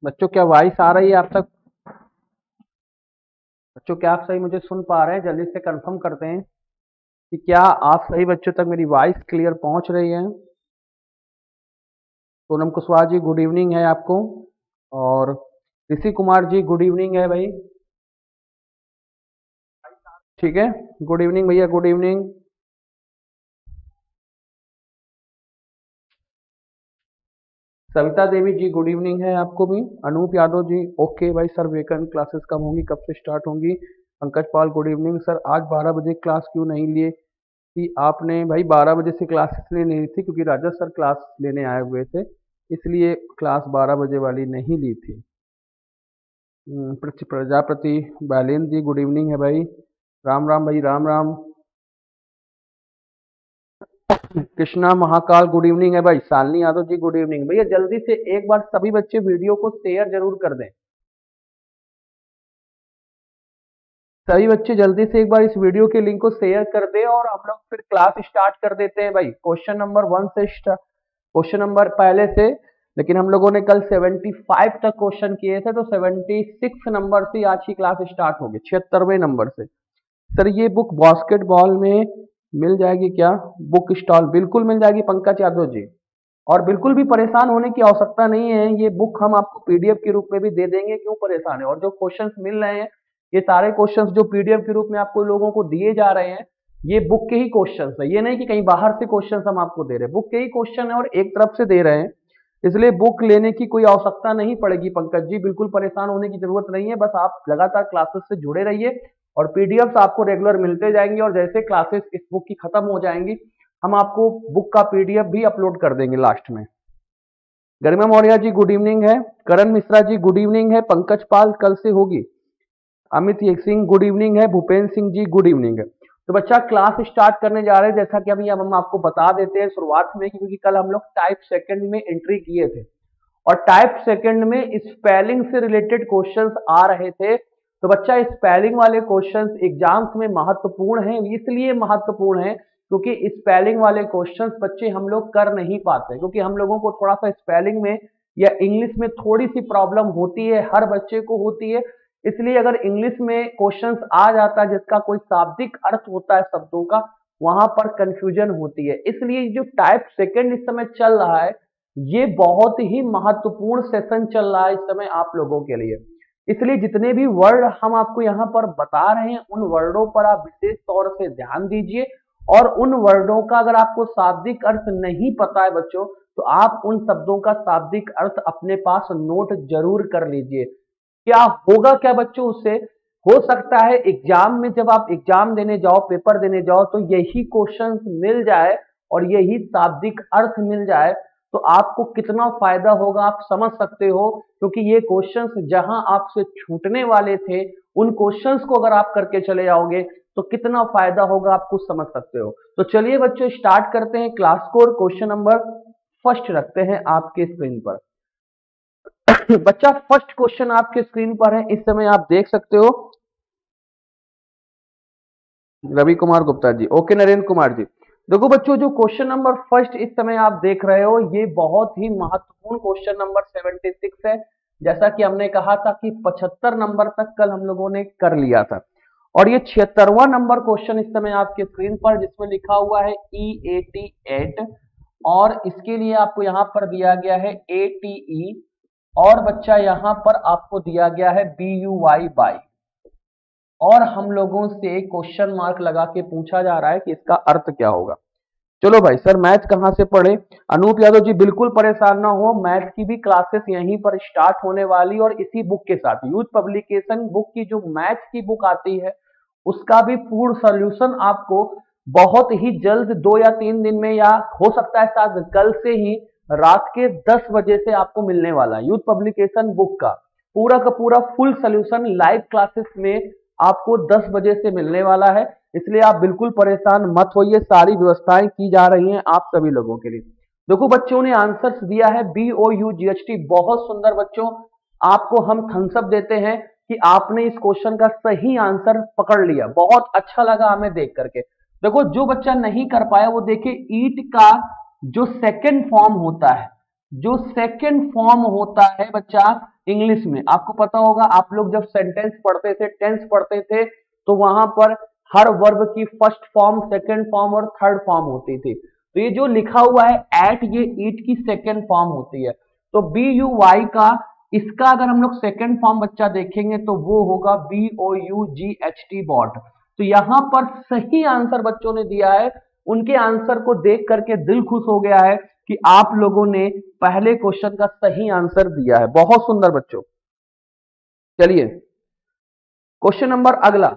बच्चों क्या वॉइस आ रही है आप तक? बच्चों क्या आप सही मुझे सुन पा रहे हैं? जल्दी से कंफर्म करते हैं कि क्या आप सही बच्चों तक मेरी वॉइस क्लियर पहुंच रही है। पूनम कुशवाहा जी गुड इवनिंग है आपको। और ऋषि कुमार जी गुड इवनिंग है भाई। ठीक है, गुड इवनिंग भैया, good evening. Savita Devi ji good evening है आपको भी। अनूप यादव जी ओके भाई सर, वीकेंड क्लासेस कब होंगी, कब से स्टार्ट होंगी? Pankaj Pal good evening sir, आज 12 बजे क्लास क्यों नहीं लिए थी आपने? भाई 12 बजे से क्लास इसलिए नहीं थी क्योंकि राजा सर क्लास लेने आए हुए थे, इसलिए क्लास 12 बजे वाली नहीं ली थी। प्रजापति बैलेन जी गुड इवनिंग है भाई। राम राम भाई, राम राम। कृष्णा महाकाल गुड इवनिंग है भाई। Shalini Yadav ji good evening. भैया जल्दी से एक बार सभी बच्चे वीडियो को शेयर जरूर कर दें। सभी बच्चे जल्दी से एक बार इस वीडियो के लिंक को शेयर कर दें और हम लोग फिर क्लास स्टार्ट कर देते हैं भाई। क्वेश्चन नंबर 1 से क्वेश्चन नंबर पहले से, लेकिन हम लोगों ने कल 75 तक क्वेश्चन किए थे, तो 76 नंबर से आज की क्लास स्टार्ट होगी, 76वें नंबर से। सर ये बुक बास्केटबॉल में मिल जाएगी क्या? बुक स्टॉल बिल्कुल मिल जाएगी पंकज यादव जी। और बिल्कुल भी परेशान होने की आवश्यकता नहीं है, ये बुक हम आपको पीडीएफ के रूप में भी दे देंगे, क्यों परेशान है? और जो क्वेश्चंस मिल रहे हैं, ये सारे क्वेश्चंस जो पीडीएफ के रूप में आपको लोगों को दिए जा रहे हैं, ये बुक के ही क्वेश्चंस है। ये नहीं कि कहीं बाहर से क्वेश्चंस हम आपको दे रहे हैं, बुक के ही क्वेश्चन है और एक तरफ से दे रहे हैं, इसलिए बुक लेने की कोई आवश्यकता नहीं पड़ेगी पंकज जी। बिल्कुल परेशान होने की जरूरत नहीं है, बस आप लगातार क्लासेस से जुड़े रहिए और पीडीएफ आपको रेगुलर मिलते जाएंगे, और जैसे क्लासेस इस बुक की खत्म हो जाएंगी, हम आपको बुक का पीडीएफ भी अपलोड कर देंगे लास्ट में। गरिमा मौर्य जी गुड इवनिंग है। करण मिश्रा जी गुड इवनिंग है। पंकज पाल कल से होगी। अमित सिंह गुड इवनिंग है। भूपेंद्र सिंह जी गुड इवनिंग है। तो बच्चा क्लास स्टार्ट करने जा रहे हैं, जैसा कि अभी अब हम आपको बता देते हैं शुरुआत में, क्योंकि कल हम लोग टाइप सेकंड में एंट्री किए थे और टाइप सेकंड में स्पेलिंग से रिलेटेड क्वेश्चंस आ रहे थे। तो बच्चा स्पेलिंग वाले क्वेश्चंस एग्जाम्स में महत्वपूर्ण हैं, इसलिए महत्वपूर्ण है क्योंकि स्पेलिंग वाले क्वेश्चंस बच्चे हम लोग कर नहीं पाते, क्योंकि हम लोगों को थोड़ा सा स्पेलिंग में या इंग्लिश में थोड़ी सी प्रॉब्लम होती है, हर बच्चे को होती है। इसलिए अगर इंग्लिश में क्वेश्चंस आ जाता है जिसका कोई शाब्दिक अर्थ होता है शब्दों का, वहां पर कंफ्यूजन होती है। इसलिए जो टाइप सेकंड इस समय चल रहा है, ये बहुत ही महत्वपूर्ण सेशन चल रहा है इस समय आप लोगों के लिए। इसलिए जितने भी वर्ड हम आपको यहाँ पर बता रहे हैं, उन वर्डों पर आप विशेष तौर से ध्यान दीजिए, और उन वर्डों का अगर आपको शाब्दिक अर्थ नहीं पता है बच्चों, तो आप उन शब्दों का शाब्दिक अर्थ अपने पास नोट जरूर कर लीजिए। क्या होगा क्या बच्चों उससे? हो सकता है एग्जाम में जब आप एग्जाम देने जाओ, पेपर देने जाओ, तो यही क्वेश्चंस मिल जाए और यही शाब्दिक अर्थ मिल जाए, तो आपको कितना फायदा होगा आप समझ सकते हो। क्योंकि ये क्वेश्चंस जहां आपसे छूटने वाले थे, उन क्वेश्चंस को अगर आप करके चले जाओगे तो कितना फायदा होगा आपको समझ सकते हो। तो चलिए बच्चों स्टार्ट करते हैं क्लास को, और क्वेश्चन नंबर फर्स्ट रखते हैं आपके स्क्रीन पर। बच्चा फर्स्ट क्वेश्चन आपके स्क्रीन पर है, इस समय आप देख सकते हो। रवि कुमार गुप्ता जी ओके। नरेंद्र कुमार जी देखो बच्चों, जो क्वेश्चन नंबर फर्स्ट इस समय आप देख रहे हो, ये बहुत ही महत्वपूर्ण क्वेश्चन नंबर 76 है। जैसा कि हमने कहा था कि 75 नंबर तक कल हम लोगों ने कर लिया था, और ये 76वां नंबर क्वेश्चन इस समय आपके स्क्रीन पर, जिसमें लिखा हुआ है E88, और इसके लिए आपको यहाँ पर दिया गया है ATE, और बच्चा यहाँ पर आपको दिया गया है BUY बाई, और हम लोगों से क्वेश्चन मार्क लगा के पूछा जा रहा है कि इसका अर्थ क्या होगा। चलो भाई, सर मैथ कहाँ से पढ़े? अनूप यादव जी बिल्कुल परेशान ना हो, मैथ की भी क्लासेस यहीं पर स्टार्ट होने वाली, और इसी बुक के साथ यूथ पब्लिकेशन बुक की जो मैथ की बुक आती है, उसका भी पूर्ण सोल्यूशन आपको बहुत ही जल्द 2 या 3 दिन में, या हो सकता है शायद कल से ही रात के 10 बजे से आपको मिलने वाला है यूथ पब्लिकेशन बुक का पूरा फुल सोल्यूशन लाइव क्लासेस में आपको 10 बजे से मिलने वाला है। इसलिए आप बिल्कुल परेशान मत होइए, सारी व्यवस्थाएं की जा रही हैं आप सभी लोगों के लिए। देखो बच्चों ने आंसर्स दिया है BOUGHT, बहुत सुंदर बच्चों। आपको हम थम्स अप देते हैं कि आपने इस क्वेश्चन का सही आंसर पकड़ लिया, बहुत अच्छा लगा हमें देख करके। देखो जो बच्चा नहीं कर पाया वो देखिए, ईट का जो सेकंड फॉर्म होता है, जो सेकंड फॉर्म होता है बच्चा इंग्लिश में, आपको पता होगा आप लोग जब सेंटेंस पढ़ते थे, टेंस पढ़ते थे, तो वहां पर हर वर्ब की फर्स्ट फॉर्म, सेकंड फॉर्म और थर्ड फॉर्म होती थी। तो ये जो लिखा हुआ है एट, ये ईट की सेकंड फॉर्म होती है। तो बी यू वाई का, इसका अगर हम लोग सेकंड फॉर्म बच्चा देखेंगे तो वो होगा B O U G H T, bought. तो यहां पर सही आंसर बच्चों ने दिया है। उनके आंसर को देख करके दिल खुश हो गया है कि आप लोगों ने पहले क्वेश्चन का सही आंसर दिया है। बहुत सुंदर बच्चों। चलिए क्वेश्चन नंबर अगला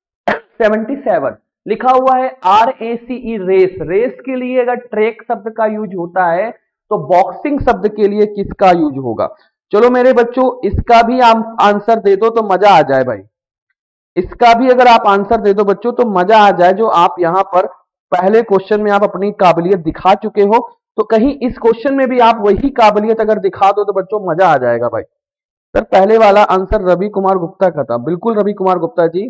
77 लिखा हुआ है RACE, रेस। रेस के लिए अगर ट्रैक शब्द का यूज होता है तो बॉक्सिंग शब्द के लिए किसका यूज होगा? चलो मेरे बच्चों इसका भी आप आंसर दे दो तो मजा आ जाए भाई। इसका भी अगर आप आंसर दे दो बच्चों तो मजा आ जाए, जो आप यहां पर पहले क्वेश्चन में आप अपनी काबिलियत दिखा चुके हो, तो कहीं इस क्वेश्चन में भी आप वही काबिलियत अगर दिखा दो तो बच्चों मजा आ जाएगा भाई। सर पहले वाला आंसर रवि कुमार गुप्ता का था, बिल्कुल Ravi Kumar Gupta ji.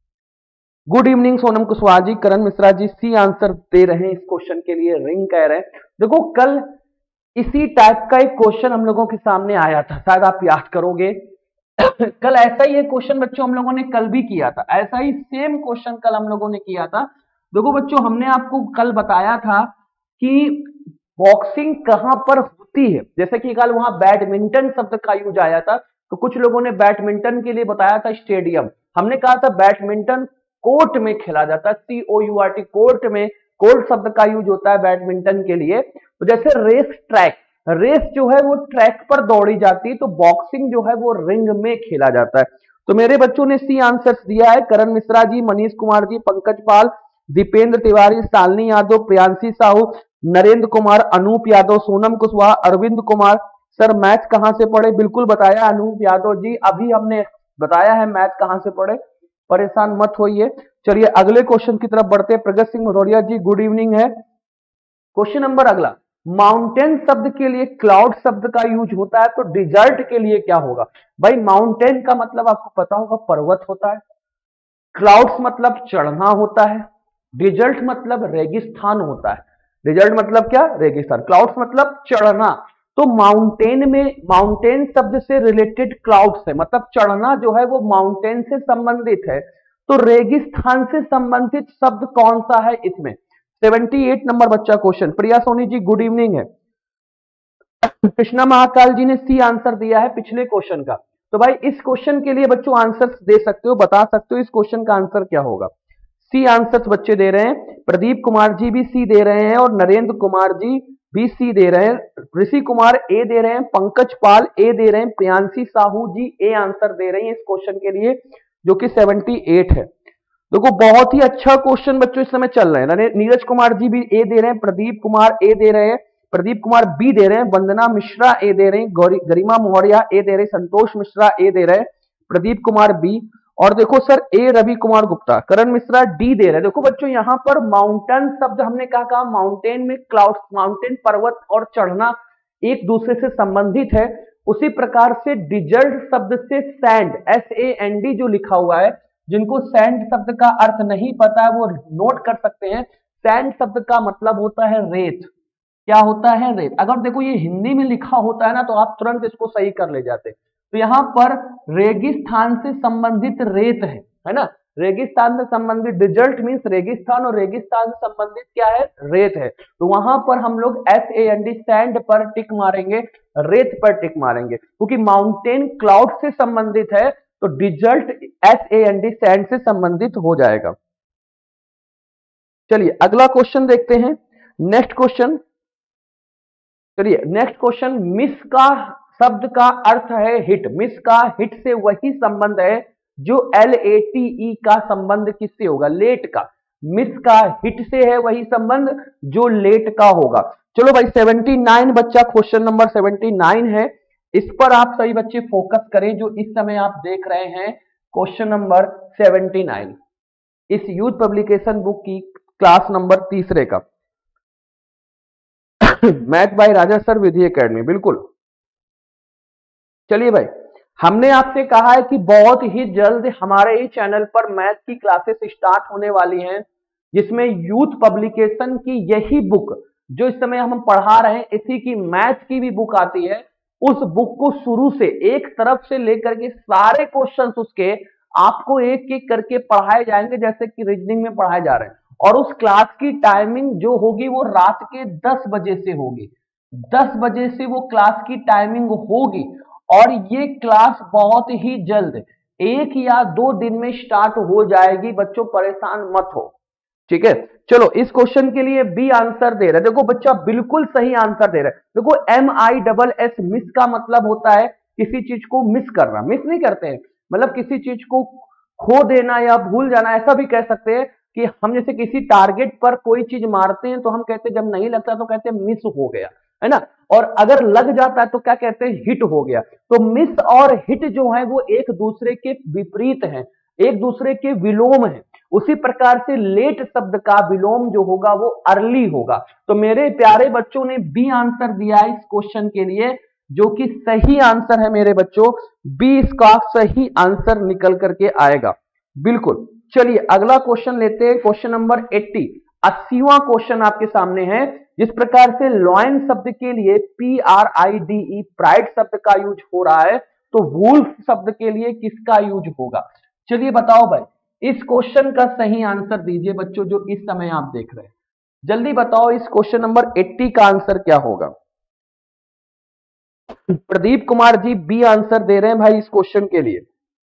Good evening Sonam Kushwaha ji, Karan Mishra ji C answer दे रहे हैं इस क्वेश्चन के लिए, रिंग कह रहे हैं। देखो कल इसी टाइप का एक क्वेश्चन हम लोगों के सामने आया था, शायद आप याद करोगे। कल ऐसा ही एक क्वेश्चन बच्चों हम लोगों ने कल भी किया था, ऐसा ही सेम क्वेश्चन कल हम लोगों ने किया था। देखो बच्चों हमने आपको कल बताया था कि बॉक्सिंग कहां पर होती है, जैसे कि कल वहां बैडमिंटन शब्द का यूज आया था, तो कुछ लोगों ने बैडमिंटन के लिए बताया था स्टेडियम। हमने कहा था बैडमिंटन कोर्ट में खेला जाता है, COURT, कोर्ट में, कोर्ट शब्द का यूज होता है बैडमिंटन के लिए। तो जैसे रेस ट्रैक, रेस जो है वो ट्रैक पर दौड़ी जाती है, तो बॉक्सिंग जो है वो रिंग में खेला जाता है। तो मेरे बच्चों ने सी आंसर्स दिया है, करण मिश्रा जी, मनीष कुमार जी, पंकज पाल, दीपेंद्र तिवारी, शालिनी यादव, प्रियांशी साहू, नरेंद्र कुमार, अनूप यादव, सोनम कुशवाहा, अरविंद कुमार। सर मैथ कहां से पढ़े? बिल्कुल बताया अनूप यादव जी, अभी हमने बताया है मैथ कहां से पढ़े, परेशान मत होइए। चलिए अगले क्वेश्चन की तरफ बढ़ते हैं। प्रगत सिंह भदौरिया जी गुड इवनिंग है। क्वेश्चन नंबर अगला, माउंटेन शब्द के लिए क्लाउड शब्द का यूज होता है, तो डिजर्ट के लिए क्या होगा? भाई माउंटेन का मतलब आपको पता होगा पर्वत होता है, क्लाउड्स मतलब चढ़ना होता है, डिजर्ट मतलब रेगिस्तान होता है। डिजर्ट मतलब क्या? रेगिस्तान। क्लाउड्स मतलब चढ़ना। तो माउंटेन में, माउंटेन शब्द से रिलेटेड क्लाउड्स है, मतलब चढ़ना जो है वो माउंटेन से संबंधित है। तो रेगिस्तान से संबंधित शब्द कौन सा है इसमें? 78 नंबर बच्चा question. Priya Soni ji good evening है। कृष्णा महाकाल जी ने सी आंसर दिया है पिछले क्वेश्चन का। तो भाई इस क्वेश्चन के लिए बच्चों आंसर दे सकते हो, बता सकते हो इस क्वेश्चन का आंसर क्या होगा। सी आंसर्स बच्चे दे रहे हैं, प्रदीप कुमार जी भी सी दे रहे हैं और नरेंद्र कुमार जी भी सी दे रहे हैं, ऋषि कुमार ए दे रहे हैं, पंकज पाल ए दे रहे हैं, प्रियांशी साहू जी ए आंसर दे रही हैं इस क्वेश्चन के लिए, जो कि 78 है। देखो बहुत ही अच्छा क्वेश्चन बच्चों इस समय चल रहे हैं। नीरज कुमार जी भी ए दे रहे हैं, प्रदीप कुमार ए दे रहे हैं, प्रदीप कुमार बी दे रहे हैं, वंदना मिश्रा ए दे रहे हैं, गरिमा मौर्य ए दे रहे हैं, संतोष मिश्रा ए दे रहे हैं, प्रदीप कुमार बी, और देखो sir A Ravi Kumar Gupta, Karan Mishra D दे रहे हैं। देखो बच्चों यहाँ पर माउंटेन शब्द हमने कहा माउंटेन में क्लाउड, माउंटेन पर्वत और चढ़ना एक दूसरे से संबंधित है। उसी प्रकार से डिजर्ट शब्द से सैंड, SAND जो लिखा हुआ है, जिनको सैंड शब्द का अर्थ नहीं पता है वो नोट कर सकते हैं। सैंड शब्द का मतलब होता है रेत। क्या होता है? रेत। अगर देखो ये हिंदी में लिखा होता है ना तो आप तुरंत इसको सही कर ले जाते। तो यहाँ पर रेगिस्तान से संबंधित रेत है ना, रेगिस्तान से संबंधित, डिजर्ट मीन्स रेगिस्तान और रेगिस्तान से संबंधित क्या है? रेत है। तो वहां पर हम लोग SAND सैंड पर टिक मारेंगे, रेत पर टिक मारेंगे, क्योंकि माउंटेन क्लाउड से संबंधित है, तो डिजर्ट SAND सैंड से संबंधित हो जाएगा। चलिए अगला क्वेश्चन देखते हैं, नेक्स्ट क्वेश्चन। चलिए नेक्स्ट क्वेश्चन, मिस का शब्द का अर्थ है हिट। मिस का हिट से वही संबंध है जो LATE का संबंध किससे होगा? लेट का। मिस का हिट से है वही संबंध जो लेट का होगा। चलो भाई 79 बच्चा, क्वेश्चन नंबर 79 है, इस पर आप सही बच्चे फोकस करें जो इस समय आप देख रहे हैं क्वेश्चन नंबर 79 इस यूथ पब्लिकेशन बुक की क्लास नंबर 3 का math by Raja sir Vidhi academy. बिल्कुल। चलिए भाई हमने आपसे कहा है कि बहुत ही जल्द हमारे ही चैनल पर मैथ की क्लासेस स्टार्ट होने वाली हैं, जिसमें यूथ पब्लिकेशन की यही बुक जो इस समय हम पढ़ा रहे हैं, इसी की मैथ की भी बुक आती है, उस बुक को शुरू से एक तरफ से लेकर के सारे क्वेश्चंस उसके आपको एक एक करके पढ़ाए जाएंगे, जैसे कि रीजनिंग में पढ़ाए जा रहे हैं। और उस क्लास की टाइमिंग जो होगी वो रात के 10 बजे से होगी। 10 बजे से वो क्लास की टाइमिंग होगी और ये क्लास बहुत ही जल्द 1 या 2 दिन में स्टार्ट हो जाएगी। बच्चों परेशान मत हो, ठीक है। चलो इस क्वेश्चन के लिए बी आंसर दे रहे हैं। देखो बच्चा बिल्कुल सही आंसर दे रहा है। देखो MISS मिस का मतलब होता है किसी चीज को मिस करना, मिस नहीं करते हैं, मतलब किसी चीज को खो देना या भूल जाना, ऐसा भी कह सकते हैं कि हम जैसे किसी टारगेट पर कोई चीज मारते हैं तो हम कहते हैं, जब नहीं लगता तो कहते हैं मिस हो गया, है ना। और अगर लग जाता है तो क्या कहते हैं, हिट हो गया। तो मिस और हिट जो है वो एक दूसरे के विपरीत हैं, एक दूसरे के विलोम हैं। उसी प्रकार से लेट शब्द का विलोम जो होगा वो अर्ली होगा। तो मेरे प्यारे बच्चों ने बी आंसर दिया है इस क्वेश्चन के लिए, जो कि सही आंसर है मेरे बच्चों। बी इसका सही आंसर निकल करके आएगा, बिल्कुल। चलिए अगला क्वेश्चन लेते हैं, क्वेश्चन नंबर 80। 80वां क्वेश्चन आपके सामने है। जिस प्रकार से लॉयन शब्द के लिए PRIDE प्राइड शब्द का यूज हो रहा है, तो वुल्फ शब्द के लिए किसका यूज होगा? चलिए बताओ भाई, इस क्वेश्चन का सही आंसर दीजिए बच्चों, जो इस समय आप देख रहे हैं। जल्दी बताओ इस क्वेश्चन नंबर 80 का आंसर क्या होगा? प्रदीप कुमार जी बी आंसर दे रहे हैं भाई इस क्वेश्चन के लिए।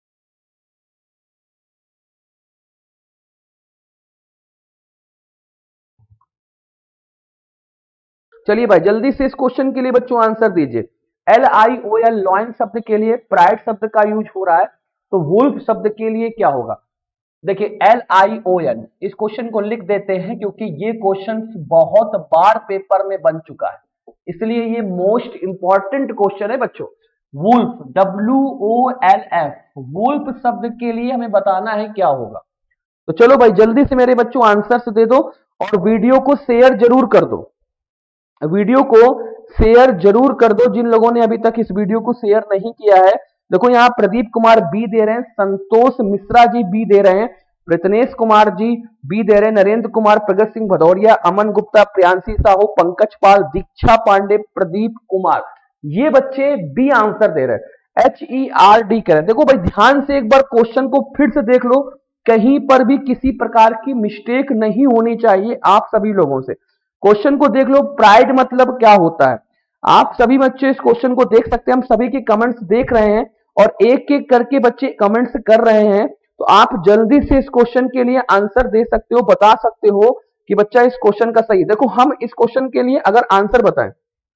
चलिए भाई जल्दी से इस क्वेश्चन के लिए बच्चों आंसर दीजिए। LION लॉयन शब्द के लिए प्राइड शब्द का यूज हो रहा है, तो वुल्फ शब्द के लिए क्या होगा? देखिए LION इस क्वेश्चन को लिख देते हैं, क्योंकि ये क्वेश्चन बहुत बार पेपर में बन चुका है, इसलिए ये मोस्ट इंपॉर्टेंट क्वेश्चन है बच्चों। वुल्फ WOLF वुल्फ शब्द के लिए हमें बताना है क्या होगा। तो चलो भाई जल्दी से मेरे बच्चों आंसर दे दो और वीडियो को शेयर जरूर कर दो। वीडियो को शेयर जरूर कर दो जिन लोगों ने अभी तक इस वीडियो को शेयर नहीं किया है। देखो यहाँ प्रदीप कुमार बी दे रहे हैं, संतोष मिश्रा जी बी दे रहे हैं, प्रतनेश कुमार जी बी दे रहे हैं, नरेंद्र कुमार, प्रगत सिंह भदौरिया, अमन गुप्ता, प्रियांशी साहू, पंकज पाल, दीक्षा पांडे, प्रदीप कुमार, ये बच्चे बी आंसर दे रहे हैं। HERD कह रहे हैं। देखो भाई ध्यान से एक बार क्वेश्चन को फिर से देख लो, कहीं पर भी किसी प्रकार की मिस्टेक नहीं होनी चाहिए आप सभी लोगों से। क्वेश्चन को देख लो, प्राइड मतलब क्या होता है? आप सभी बच्चे इस क्वेश्चन को देख सकते हैं, हम सभी के कमेंट्स देख रहे हैं और एक एक करके बच्चे कमेंट्स कर रहे हैं। तो आप जल्दी से इस क्वेश्चन के लिए आंसर दे सकते हो, बता सकते हो कि बच्चा इस क्वेश्चन का सही। देखो हम इस क्वेश्चन के लिए अगर आंसर बताएं,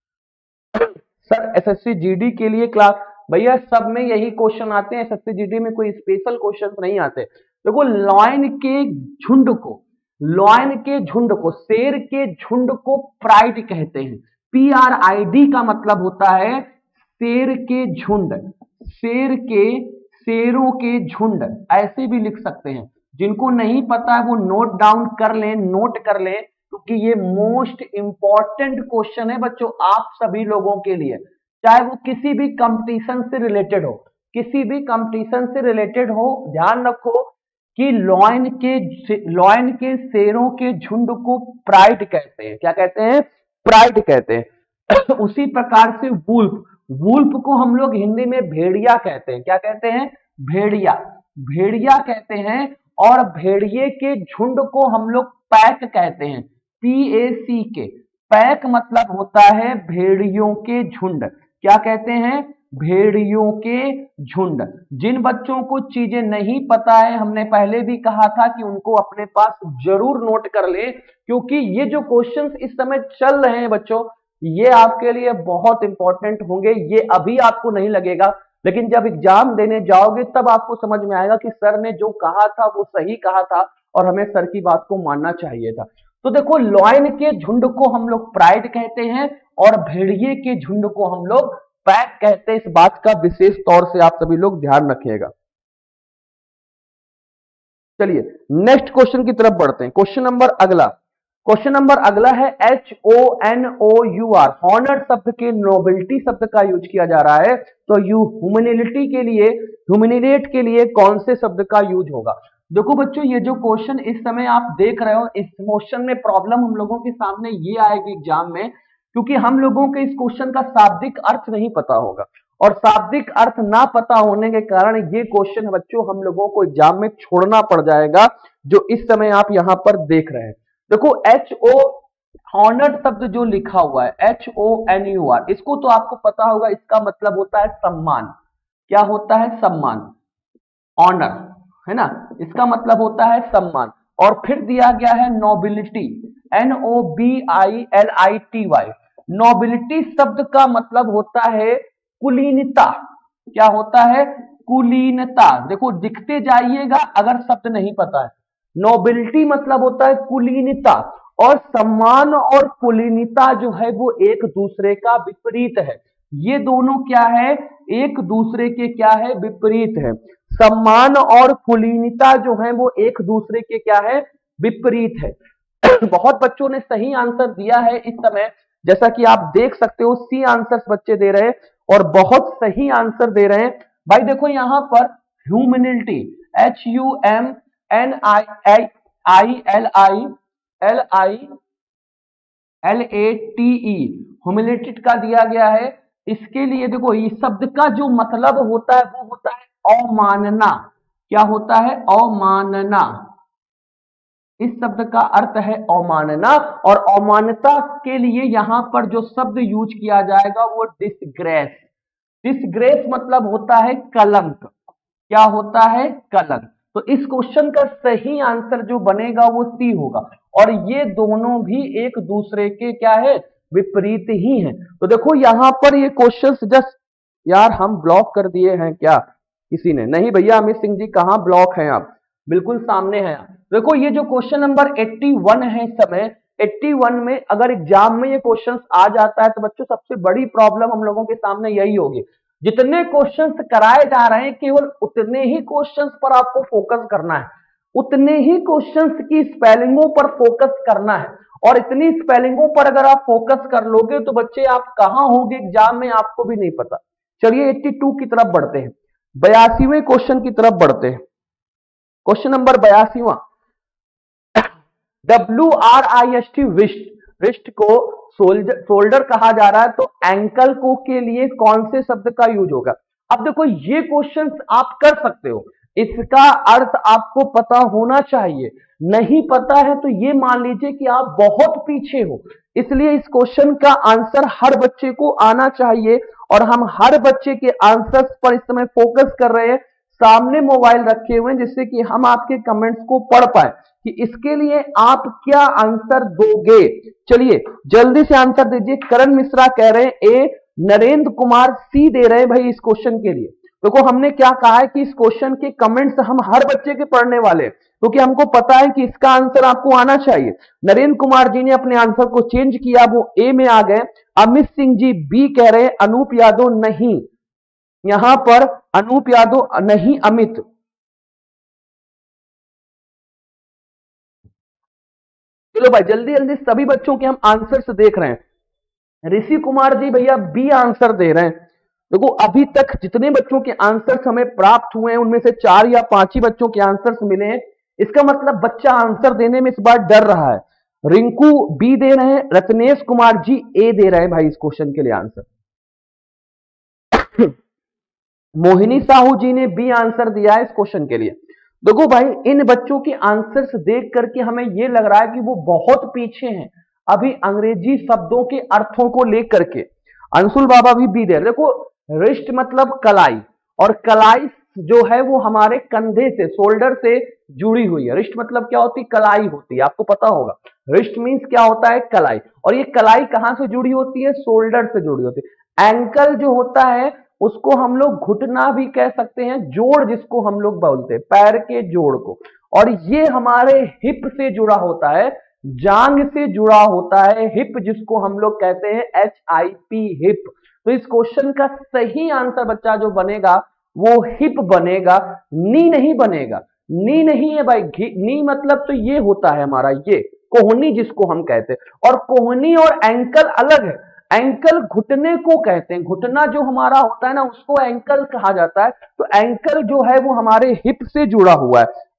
सर SSC GD के लिए क्लास, भैया सब में यही क्वेश्चन आते हैं, SSC GD में कोई स्पेशल क्वेश्चन नहीं आते। देखो लॉयन के झुंड को, लॉयन के झुंड को, शेर के झुंड को प्राइड कहते हैं। PRID का मतलब होता है शेर के झुंड, शेर के, शेरों के झुंड, ऐसे भी लिख सकते हैं। जिनको नहीं पता है वो नोट डाउन कर लें, नोट कर लें, क्योंकि ये मोस्ट इंपॉर्टेंट क्वेश्चन है बच्चों आप सभी लोगों के लिए। चाहे वो किसी भी कंपटीशन से रिलेटेड हो, किसी भी कंपटीशन से रिलेटेड हो, ध्यान रखो कि लॉयन के शेरों के झुंड को प्राइड कहते हैं। क्या कहते हैं? प्राइड कहते हैं। उसी प्रकार से वुल्फ, वुल्फ को हम लोग हिंदी में भेड़िया कहते हैं। क्या कहते हैं? भेड़िया, भेड़िया कहते हैं। और भेड़िए के झुंड को हम लोग पैक कहते हैं, PACK। पैक मतलब होता है भेड़ियों के झुंड। क्या कहते हैं? भेड़ियों के झुंड। जिन बच्चों को चीजें नहीं पता है, हमने पहले भी कहा था कि उनको अपने पास जरूर नोट कर ले, क्योंकि ये जो क्वेश्चंस इस समय चल रहे हैं बच्चों, ये आपके लिए बहुत इंपॉर्टेंट होंगे। ये अभी आपको नहीं लगेगा, लेकिन जब एग्जाम देने जाओगे तब आपको समझ में आएगा कि सर ने जो कहा था वो सही कहा था और हमें सर की बात को मानना चाहिए था। तो देखो लॉयन के झुंड को हम लोग प्राइड कहते हैं और भेड़िए के झुंड को हम लोग पैक कहते हैं। इस बात का विशेष तौर से आप सभी लोग ध्यान रखिएगा। चलिए नेक्स्ट क्वेश्चन की तरफ बढ़ते हैं। क्वेश्चन नंबर अगला, क्वेश्चन नंबर अगला है HONOUR, हॉनर शब्द के नोबिलिटी शब्द का यूज किया जा रहा है। तो ह्यूमैनिटी के लिए, ह्यूमैनिलेट के लिए कौन से शब्द का यूज होगा? देखो बच्चों, ये जो क्वेश्चन इस समय आप देख रहे हो, इस क्वेश्चन में प्रॉब्लम हम लोगों के सामने ये आएगी एग्जाम में, क्योंकि हम लोगों को इस क्वेश्चन का शाब्दिक अर्थ नहीं पता होगा, और शाब्दिक अर्थ ना पता होने के कारण ये क्वेश्चन बच्चों हम लोगों को एग्जाम में छोड़ना पड़ जाएगा, जो इस समय आप यहाँ पर देख रहे हैं। देखो एच ओ हॉनर्ड शब्द जो लिखा हुआ है HONUR, इसको तो आपको पता होगा, इसका मतलब होता है सम्मान। क्या होता है? सम्मान, ऑनर, है ना, इसका मतलब होता है सम्मान। और फिर दिया गया है नोबिलिटी, NOBILITY। नोबिलिटी शब्द का मतलब होता है कुलीनता। क्या होता है? कुलीनता। देखो लिखते जाइएगा अगर शब्द नहीं पता है। नोबिलिटी मतलब होता है कुलीनता, और सम्मान और कुलीनता जो है वो एक दूसरे का विपरीत है। ये दोनों क्या है? एक दूसरे के क्या है? विपरीत है। सम्मान और कुलीनता जो है वो एक दूसरे के क्या है? विपरीत है। बहुत बच्चों ने सही आंसर दिया है इस समय, जैसा कि आप देख सकते हो सी आंसर्स बच्चे दे रहे हैं और बहुत सही आंसर दे रहे हैं। भाई देखो यहां पर ह्यूमिलिटी, HUMNILILILATE, ह्यूमिलिटी का दिया गया है। इसके लिए देखो इस शब्द का जो मतलब होता है वो होता है अवमानना। क्या होता है? अवमानना। इस शब्द का अर्थ है अवमानना, और अवमानता के लिए यहां पर जो शब्द यूज किया जाएगा वो डिसग्रेस। डिसग्रेस मतलब होता है कलंक। क्या होता है? कलंक। तो इस क्वेश्चन का सही आंसर जो बनेगा वो सी होगा, और ये दोनों भी एक दूसरे के क्या है? विपरीत ही हैं। तो देखो यहां पर ये क्वेश्चन जस्ट, यार हम ब्लॉक कर दिए हैं क्या किसी ने? नहीं भैया, अमित सिंह जी कहां ब्लॉक हैं आप? बिल्कुल सामने हैं। देखो ये जो क्वेश्चन नंबर 81 है इस समय, 81 में अगर एग्जाम में ये क्वेश्चन आ जाता है तो बच्चों सबसे बड़ी प्रॉब्लम हम लोगों के सामने यही होगी। जितने क्वेश्चंस कराए जा रहे हैं केवल उतने ही क्वेश्चंस पर आपको फोकस करना है, उतने ही क्वेश्चंस की स्पेलिंगों पर फोकस करना है, और इतनी स्पेलिंगों पर अगर आप फोकस कर लोगे तो बच्चे आप कहां होंगे एग्जाम में आपको भी नहीं पता। चलिए 82 की तरफ बढ़ते हैं, 82वें क्वेश्चन की तरफ बढ़ते हैं। क्वेश्चन नंबर 82वां, WRIST, विस्ट। रिस्ट को शोल्डर कहा जा रहा है, तो एंकल को के लिए कौन से शब्द का यूज होगा? अब देखो ये क्वेश्चन आप कर सकते हो, इसका अर्थ आपको पता होना चाहिए। नहीं पता है तो ये मान लीजिए कि आप बहुत पीछे हो, इसलिए इस क्वेश्चन का आंसर हर बच्चे को आना चाहिए, और हम हर बच्चे के आंसर्स पर इस समय फोकस कर रहे हैं, सामने मोबाइल रखे हुए हैं, जिससे कि हम आपके कमेंट्स को पढ़ पाए कि इसके लिए आप क्या आंसर दोगे। चलिए जल्दी से आंसर दीजिए। करण मिश्रा कह रहे हैं ए, नरेंद्र कुमार सी दे रहे हैं भाई इस क्वेश्चन के लिए। देखो हमने क्या कहा है कि इस क्वेश्चन के कमेंट्स हम हर बच्चे के पढ़ने वाले हैं, क्योंकि हमको पता है कि इसका आंसर आपको आना चाहिए। नरेंद्र कुमार जी ने अपने आंसर को चेंज किया, वो ए में आ गए। अमित सिंह जी बी कह रहे हैं, अनूप यादव नहीं, यहां पर अनूप यादव नहीं, अमित। चलो भाई जल्दी जल्दी सभी बच्चों के हम आंसर्स देख रहे हैं। ऋषि कुमार जी भैया बी आंसर दे रहे हैं। देखो अभी तक जितने बच्चों के आंसर्स हमें प्राप्त हुए हैं उनमें से 4 या 5 ही बच्चों के आंसर्स मिले हैं, इसका मतलब बच्चा आंसर देने में इस बार डर रहा है। रिंकू बी दे रहे हैं, रत्नेश कुमार जी ए दे रहे हैं भाई इस क्वेश्चन के लिए आंसर। मोहिनी साहू जी ने बी आंसर दिया है इस क्वेश्चन के लिए। देखो भाई इन बच्चों के आंसर्स देख करके हमें यह लग रहा है कि वो बहुत पीछे हैं अभी अंग्रेजी शब्दों के अर्थों को लेकर के। अंशुल बाबा भी बी दे रहे। देखो रिस्ट मतलब कलाई, और कलाई जो है वो हमारे कंधे से, शोल्डर से जुड़ी हुई है। रिस्ट मतलब क्या होती है? कलाई होती है, आपको पता होगा। रिस्ट मीन्स क्या होता है? कलाई। और ये कलाई कहां से जुड़ी होती है? शोल्डर से जुड़ी होती है। एंकल जो होता है उसको हम लोग घुटना भी कह सकते हैं, जोड़ जिसको हम लोग बोलते हैं, पैर के जोड़ को। और ये हमारे हिप से जुड़ा होता है, जांग से जुड़ा होता है, हिप जिसको हम लोग कहते हैं HIP, हिप। तो इस क्वेश्चन का सही आंसर बच्चा जो बनेगा वो हिप बनेगा, नी नहीं बनेगा। नी नहीं है भाई, नी मतलब तो ये होता है हमारा ये कोहनी जिसको हम कहते हैं, और कोहनी और एंकल अलग है। एंकल घुटने को कहते हैं, घुटना जो हमारा होता है ना उसको एंकल कहा जाता है। तो एंकल जो है वो हमारे हिप से जुड़ा हुआ है,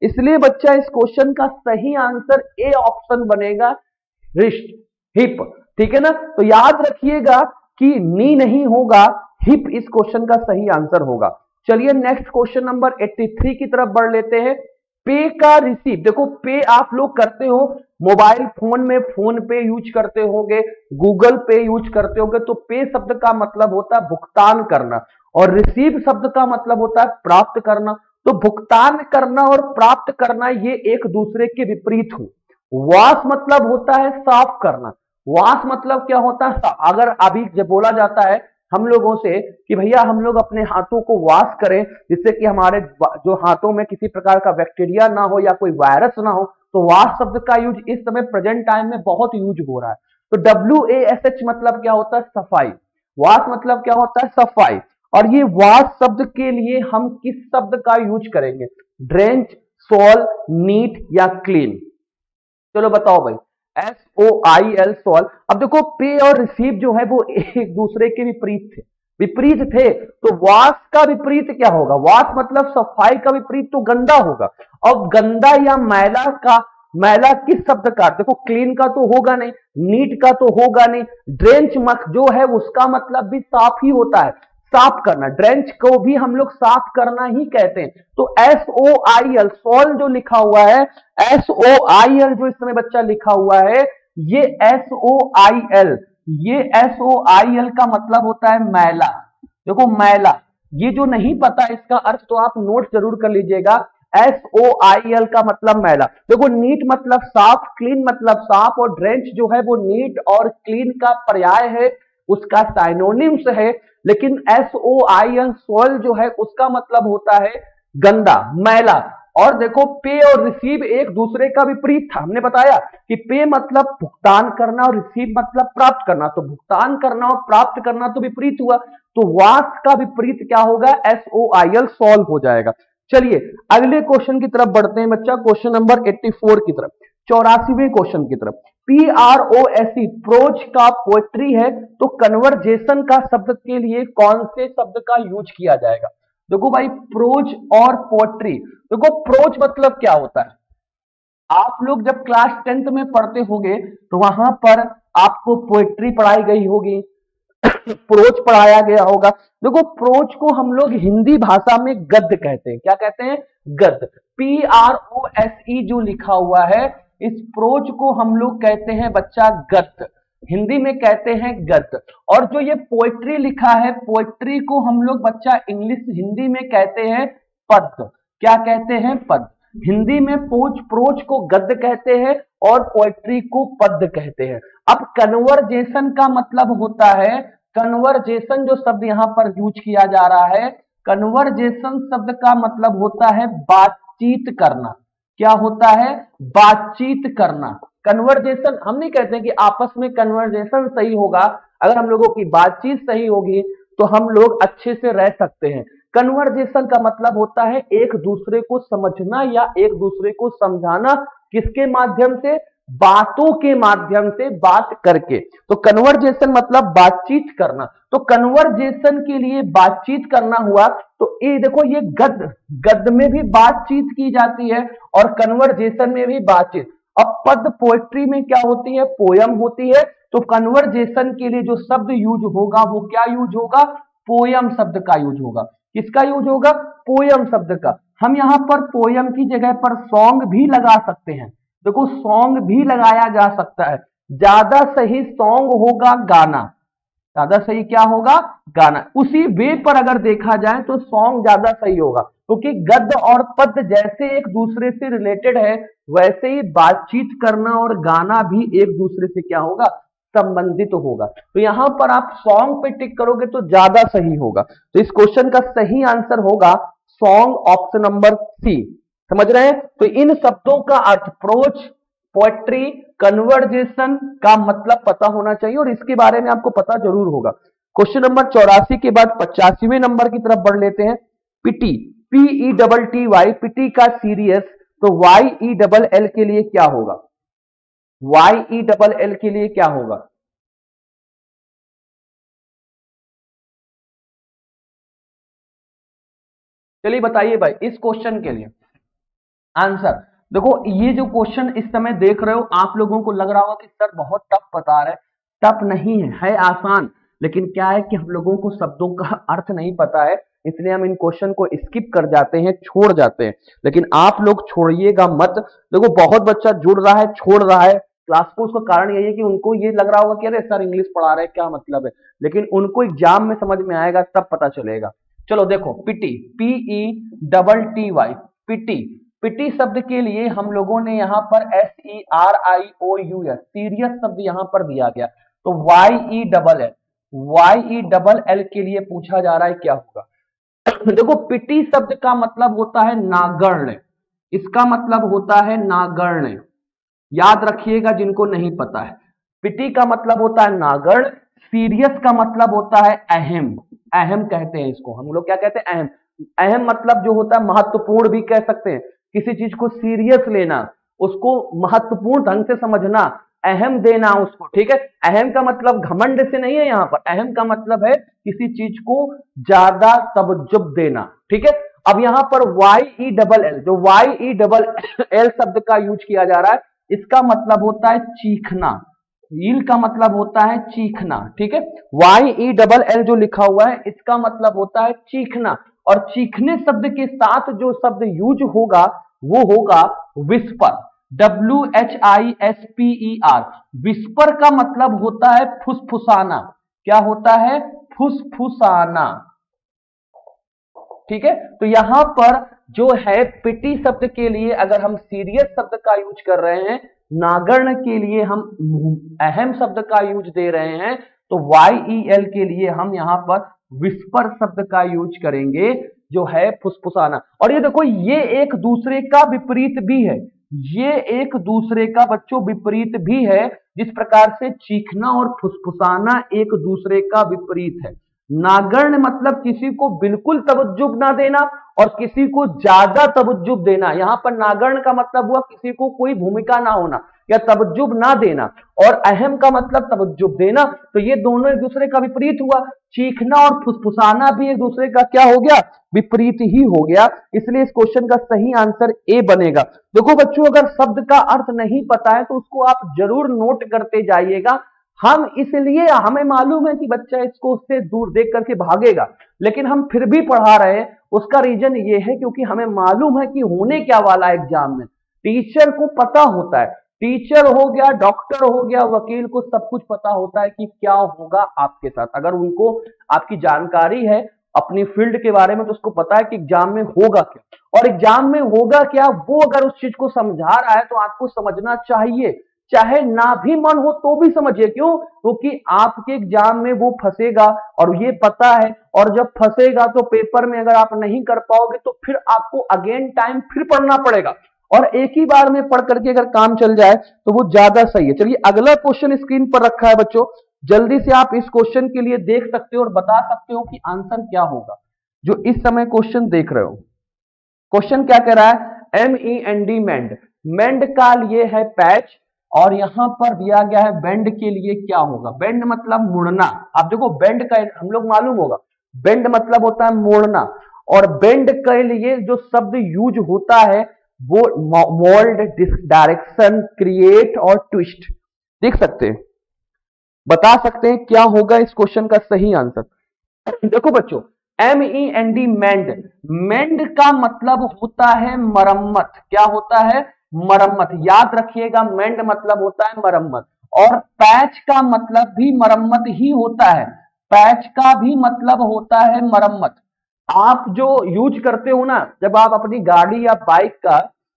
इसलिए बच्चा इस क्वेश्चन का सही आंसर ए ऑप्शन बनेगा, रिस्ट, हिप। ठीक है ना, तो याद रखिएगा कि नी नहीं होगा, हिप इस क्वेश्चन का सही आंसर होगा। चलिए नेक्स्ट क्वेश्चन नंबर 83 की तरफ बढ़ लेते हैं। पे का रिसीव, देखो पे आप लोग करते हो मोबाइल फोन में, फोन पे यूज करते होंगे, गूगल पे यूज करते होंगे, तो पे शब्द का मतलब होता है भुगतान करना और रिसीव शब्द का मतलब होता है प्राप्त करना। तो भुगतान करना और प्राप्त करना ये एक दूसरे के विपरीत हो। वाश मतलब होता है साफ करना, वाश मतलब क्या होता है, अगर अभी जब बोला जाता है हम लोगों से कि भैया हम लोग अपने हाथों को वॉश करें जिससे कि हमारे जो हाथों में किसी प्रकार का बैक्टीरिया ना हो या कोई वायरस ना हो, तो वॉश शब्द का यूज इस समय प्रेजेंट टाइम में बहुत यूज हो रहा है। तो WASH मतलब क्या होता है, सफाई। वॉश मतलब क्या होता है, सफाई। और ये वॉश शब्द के लिए हम किस शब्द का यूज करेंगे, ड्रेंच, सोल, नीट या क्लीन? चलो बताओ भाई, SOIL, सॉल्व। अब देखो पे और रिसीव जो है वो एक दूसरे के विपरीत थे, विपरीत थे, तो वाश का विपरीत क्या होगा, वाश मतलब सफाई का विपरीत तो गंदा होगा। अब गंदा या मैला का, मैला किस शब्द का, देखो क्लीन का तो होगा नहीं, नीट का तो होगा नहीं, ड्रेंच मक जो है उसका मतलब भी साफ ही होता है, साफ करना, ड्रेंच को भी हम लोग साफ करना ही कहते हैं। तो SOIL, सॉल जो लिखा हुआ है, SOIL जो इसमें बच्चा लिखा हुआ है, ये SOIL, ये SOIL का मतलब होता है मैला। देखो मैला, ये जो नहीं पता इसका अर्थ तो आप नोट जरूर कर लीजिएगा। SOIL का मतलब मैला। देखो नीट मतलब साफ, क्लीन मतलब साफ, और ड्रेंच जो है वो नीट और क्लीन का पर्याय है, उसका साइनोनिम्स है। लेकिन SOIL, सॉइल जो है उसका मतलब होता है गंदा, मैला। और देखो पे और रिसीव एक दूसरे का विपरीत था, हमने बताया कि पे मतलब भुगतान करना और रिसीव मतलब प्राप्त करना, तो भुगतान करना और प्राप्त करना तो विपरीत हुआ, तो वास का विपरीत क्या होगा, SOIL, सॉल्व हो जाएगा। चलिए अगले क्वेश्चन की तरफ बढ़ते हैं बच्चा, क्वेश्चन नंबर 84 की तरफ, 84वें क्वेश्चन की तरफ। PROSE, प्रोज का पोएट्री है, तो कन्वर्जेशन का शब्द के लिए कौन से शब्द का यूज किया जाएगा? देखो भाई प्रोज और पोएट्री, देखो प्रोज मतलब क्या होता है, आप लोग जब क्लास 10th में पढ़ते होंगे तो वहां पर आपको पोएट्री पढ़ाई गई होगी, प्रोज पढ़ाया गया होगा। देखो प्रोज को हम लोग हिंदी भाषा में गद्य कहते हैं, क्या कहते हैं, गद्य। PROSE जो लिखा हुआ है, इस प्रोज को हम लोग कहते हैं बच्चा गद्य, हिंदी में कहते हैं गद्य। और जो ये पोएट्री लिखा है, पोएट्री को हम लोग बच्चा इंग्लिश हिंदी में कहते हैं पद्य, क्या कहते हैं, पद्य। हिंदी में प्रोज को गद्य कहते हैं और पोएट्री को पद्य कहते हैं। अब कन्वर्जेशन का मतलब होता है, कन्वर्जेशन जो शब्द यहां पर यूज किया जा रहा है, कन्वर्जेशन शब्द का मतलब होता है बातचीत करना, क्या होता है, बातचीत करना। कन्वर्जेशन, हम नहीं कहते कि आपस में कन्वर्जेशन सही होगा, अगर हम लोगों की बातचीत सही होगी तो हम लोग अच्छे से रह सकते हैं। कन्वर्जेशन का मतलब होता है एक दूसरे को समझना या एक दूसरे को समझाना, किसके माध्यम से, बातों के माध्यम से, बात करके। तो कन्वर्जेशन मतलब बातचीत करना, तो कन्वर्जेशन के लिए बातचीत करना हुआ, तो ये देखो ये गद्य, गद्य में भी बातचीत की जाती है और कन्वर्जेशन में भी बातचीत। अब पद पोएट्री में क्या होती है, पोयम होती है, तो कन्वर्जेशन के लिए जो शब्द यूज होगा वो क्या यूज होगा, पोयम शब्द का यूज होगा, किसका यूज होगा, पोयम शब्द का। हम यहां पर पोयम की जगह पर सॉन्ग भी लगा सकते हैं, देखो सॉन्ग भी लगाया जा सकता है, ज्यादा सही सॉन्ग होगा गाना, ज्यादा सही क्या होगा, गाना। उसी वे पर अगर देखा जाए तो सॉन्ग ज्यादा सही होगा, क्योंकि गद्य और पद्य जैसे एक दूसरे से रिलेटेड है, वैसे ही बातचीत करना और गाना भी एक दूसरे से क्या होगा, संबंधित होगा। तो यहां पर आप सॉन्ग पे टिक करोगे तो ज्यादा सही होगा। तो इस क्वेश्चन का सही आंसर होगा सॉन्ग, ऑप्शन नंबर सी। समझ रहे हैं? तो इन शब्दों का अर्थ प्रोज, पोएट्री, कन्वर्जेशन का मतलब पता होना चाहिए और इसके बारे में आपको पता जरूर होगा। क्वेश्चन नंबर 84 के बाद 85वें नंबर की तरफ बढ़ लेते हैं। पिटी, PETTY, पिटी का सीरियस, तो YELL के लिए क्या होगा, YELL के लिए क्या होगा? चलिए बताइए भाई इस क्वेश्चन के लिए, आंसर देखो, ये जो क्वेश्चन इस समय देख रहे हो, आप लोगों को लग रहा होगा कि सर बहुत टफ बता रहे हैं। टफ नहीं है आसान। लेकिन क्या है कि हम लोगों को शब्दों का अर्थ नहीं पता है, इसलिए हम इन क्वेश्चन को स्किप कर जाते हैं, छोड़ जाते हैं। लेकिन आप लोग छोड़िएगा मत। देखो बहुत बच्चा जुड़ रहा है, छोड़ रहा है क्लास को, उसका कारण यही है कि उनको ये लग रहा होगा कि अरे सर इंग्लिश पढ़ा रहे हैं, क्या मतलब है। लेकिन उनको एग्जाम में समझ में आएगा, तब पता चलेगा। चलो देखो, पिटी, PETTY, पिटी। पिटी शब्द के लिए हम लोगों ने यहाँ पर SERIOUS, सीरियस शब्द यहाँ पर दिया गया। तो YELL के लिए पूछा जा रहा है क्या होगा। देखो पिटी शब्द का मतलब होता है नागण्य, इसका मतलब होता है नागण्य। याद रखिएगा जिनको नहीं पता है, पिटी का मतलब होता है नागण्य, सीरियस का मतलब होता है अहम। अहम कहते हैं इसको हम लोग, क्या कहते हैं, अहम। अहम मतलब जो होता है महत्वपूर्ण भी कह सकते हैं। किसी चीज को सीरियस लेना, उसको महत्वपूर्ण ढंग से समझना, अहम देना उसको, ठीक है। अहम का मतलब घमंड से नहीं है, यहाँ पर अहम का मतलब है किसी चीज को ज्यादा तवज्जुह देना, ठीक है। अब यहाँ पर YELL, जो YELL शब्द का यूज किया जा रहा है, इसका मतलब होता है चीखना। ईल का मतलब होता है चीखना, ठीक है। YELL जो लिखा हुआ है, इसका मतलब होता है चीखना। और चीखने शब्द के साथ जो शब्द यूज होगा वो होगा विस्पर, WHISPER। विस्पर का मतलब होता है फुसफुसाना। क्या होता है, फुसफुसाना, ठीक है। तो यहां पर जो है पिटी शब्द के लिए अगर हम सीरियस शब्द का यूज कर रहे हैं, नागण्य के लिए हम अहम शब्द का यूज दे रहे हैं, तो YEL के लिए हम यहां पर विस्पर शब्द का यूज करेंगे, जो है फुसफुसाना। और ये देखो, ये एक दूसरे का विपरीत भी है, ये एक दूसरे का बच्चों विपरीत भी है। जिस प्रकार से चीखना और फुसफुसाना एक दूसरे का विपरीत है। नागण्य मतलब किसी को बिल्कुल तवज्जुह ना देना और किसी को ज्यादा तवज्जुह देना। यहां पर नागण्य का मतलब हुआ किसी को कोई भूमिका ना होना या तवज्जुह ना देना, और अहम का मतलब तवज्जुह देना। तो ये दोनों एक दूसरे का विपरीत हुआ। चीखना और फुसफुसाना भी एक दूसरे का क्या हो गया, विपरीत ही हो गया। इसलिए इस क्वेश्चन का सही आंसर ए बनेगा। देखो बच्चों, अगर शब्द का अर्थ नहीं पता है तो उसको आप जरूर नोट करते जाइएगा। हम इसलिए, हमें मालूम है कि बच्चा इसको उससे दूर देख करके भागेगा, लेकिन हम फिर भी पढ़ा रहे हैं। उसका रीजन ये है क्योंकि हमें मालूम है कि होने क्या वाला है एग्जाम में। टीचर को पता होता है, टीचर हो गया, डॉक्टर हो गया, वकील को सब कुछ पता होता है कि क्या होगा आपके साथ। अगर उनको आपकी जानकारी है अपनी फील्ड के बारे में, तो उसको पता है कि एग्जाम में होगा क्या, और एग्जाम में होगा क्या, वो अगर उस चीज को समझा रहा है तो आपको समझना चाहिए। चाहे ना भी मन हो तो भी समझिए। क्यों? क्योंकि आपके एग्जाम में वो फंसेगा और ये पता है, और जब फंसेगा तो पेपर में अगर आप नहीं कर पाओगे तो फिर आपको अगेन टाइम फिर पढ़ना पड़ेगा। और एक ही बार में पढ़ करके अगर काम चल जाए तो वो ज्यादा सही है। चलिए अगला क्वेश्चन स्क्रीन पर रखा है बच्चों, जल्दी से आप इस क्वेश्चन के लिए देख सकते हो और बता सकते हो कि आंसर क्या होगा जो इस समय क्वेश्चन देख रहे हो। क्वेश्चन क्या कह रहा है, MEND, मेंड। मेंड का लिए है पैच, और यहां पर दिया गया है बेंड के लिए क्या होगा। बेंड मतलब मुड़ना। आप देखो बेंड का हम लोग मालूम होगा, बेंड मतलब होता है मोड़ना, और बेंड के लिए जो शब्द यूज होता है वो मोल्ड, डायरेक्शन, क्रिएट और ट्विस्ट। देख सकते हैं, बता सकते हैं क्या होगा इस क्वेश्चन का सही आंसर। देखो बच्चों, MEND, मेंड। मेंड का मतलब होता है मरम्मत। क्या होता है, मरम्मत। याद रखिएगा, मेंड मतलब होता है मरम्मत। और पैच का मतलब भी मरम्मत ही होता है। पैच का भी मतलब होता है मरम्मत। आप जो यूज करते हो ना, जब आप अपनी गाड़ी या बाइक का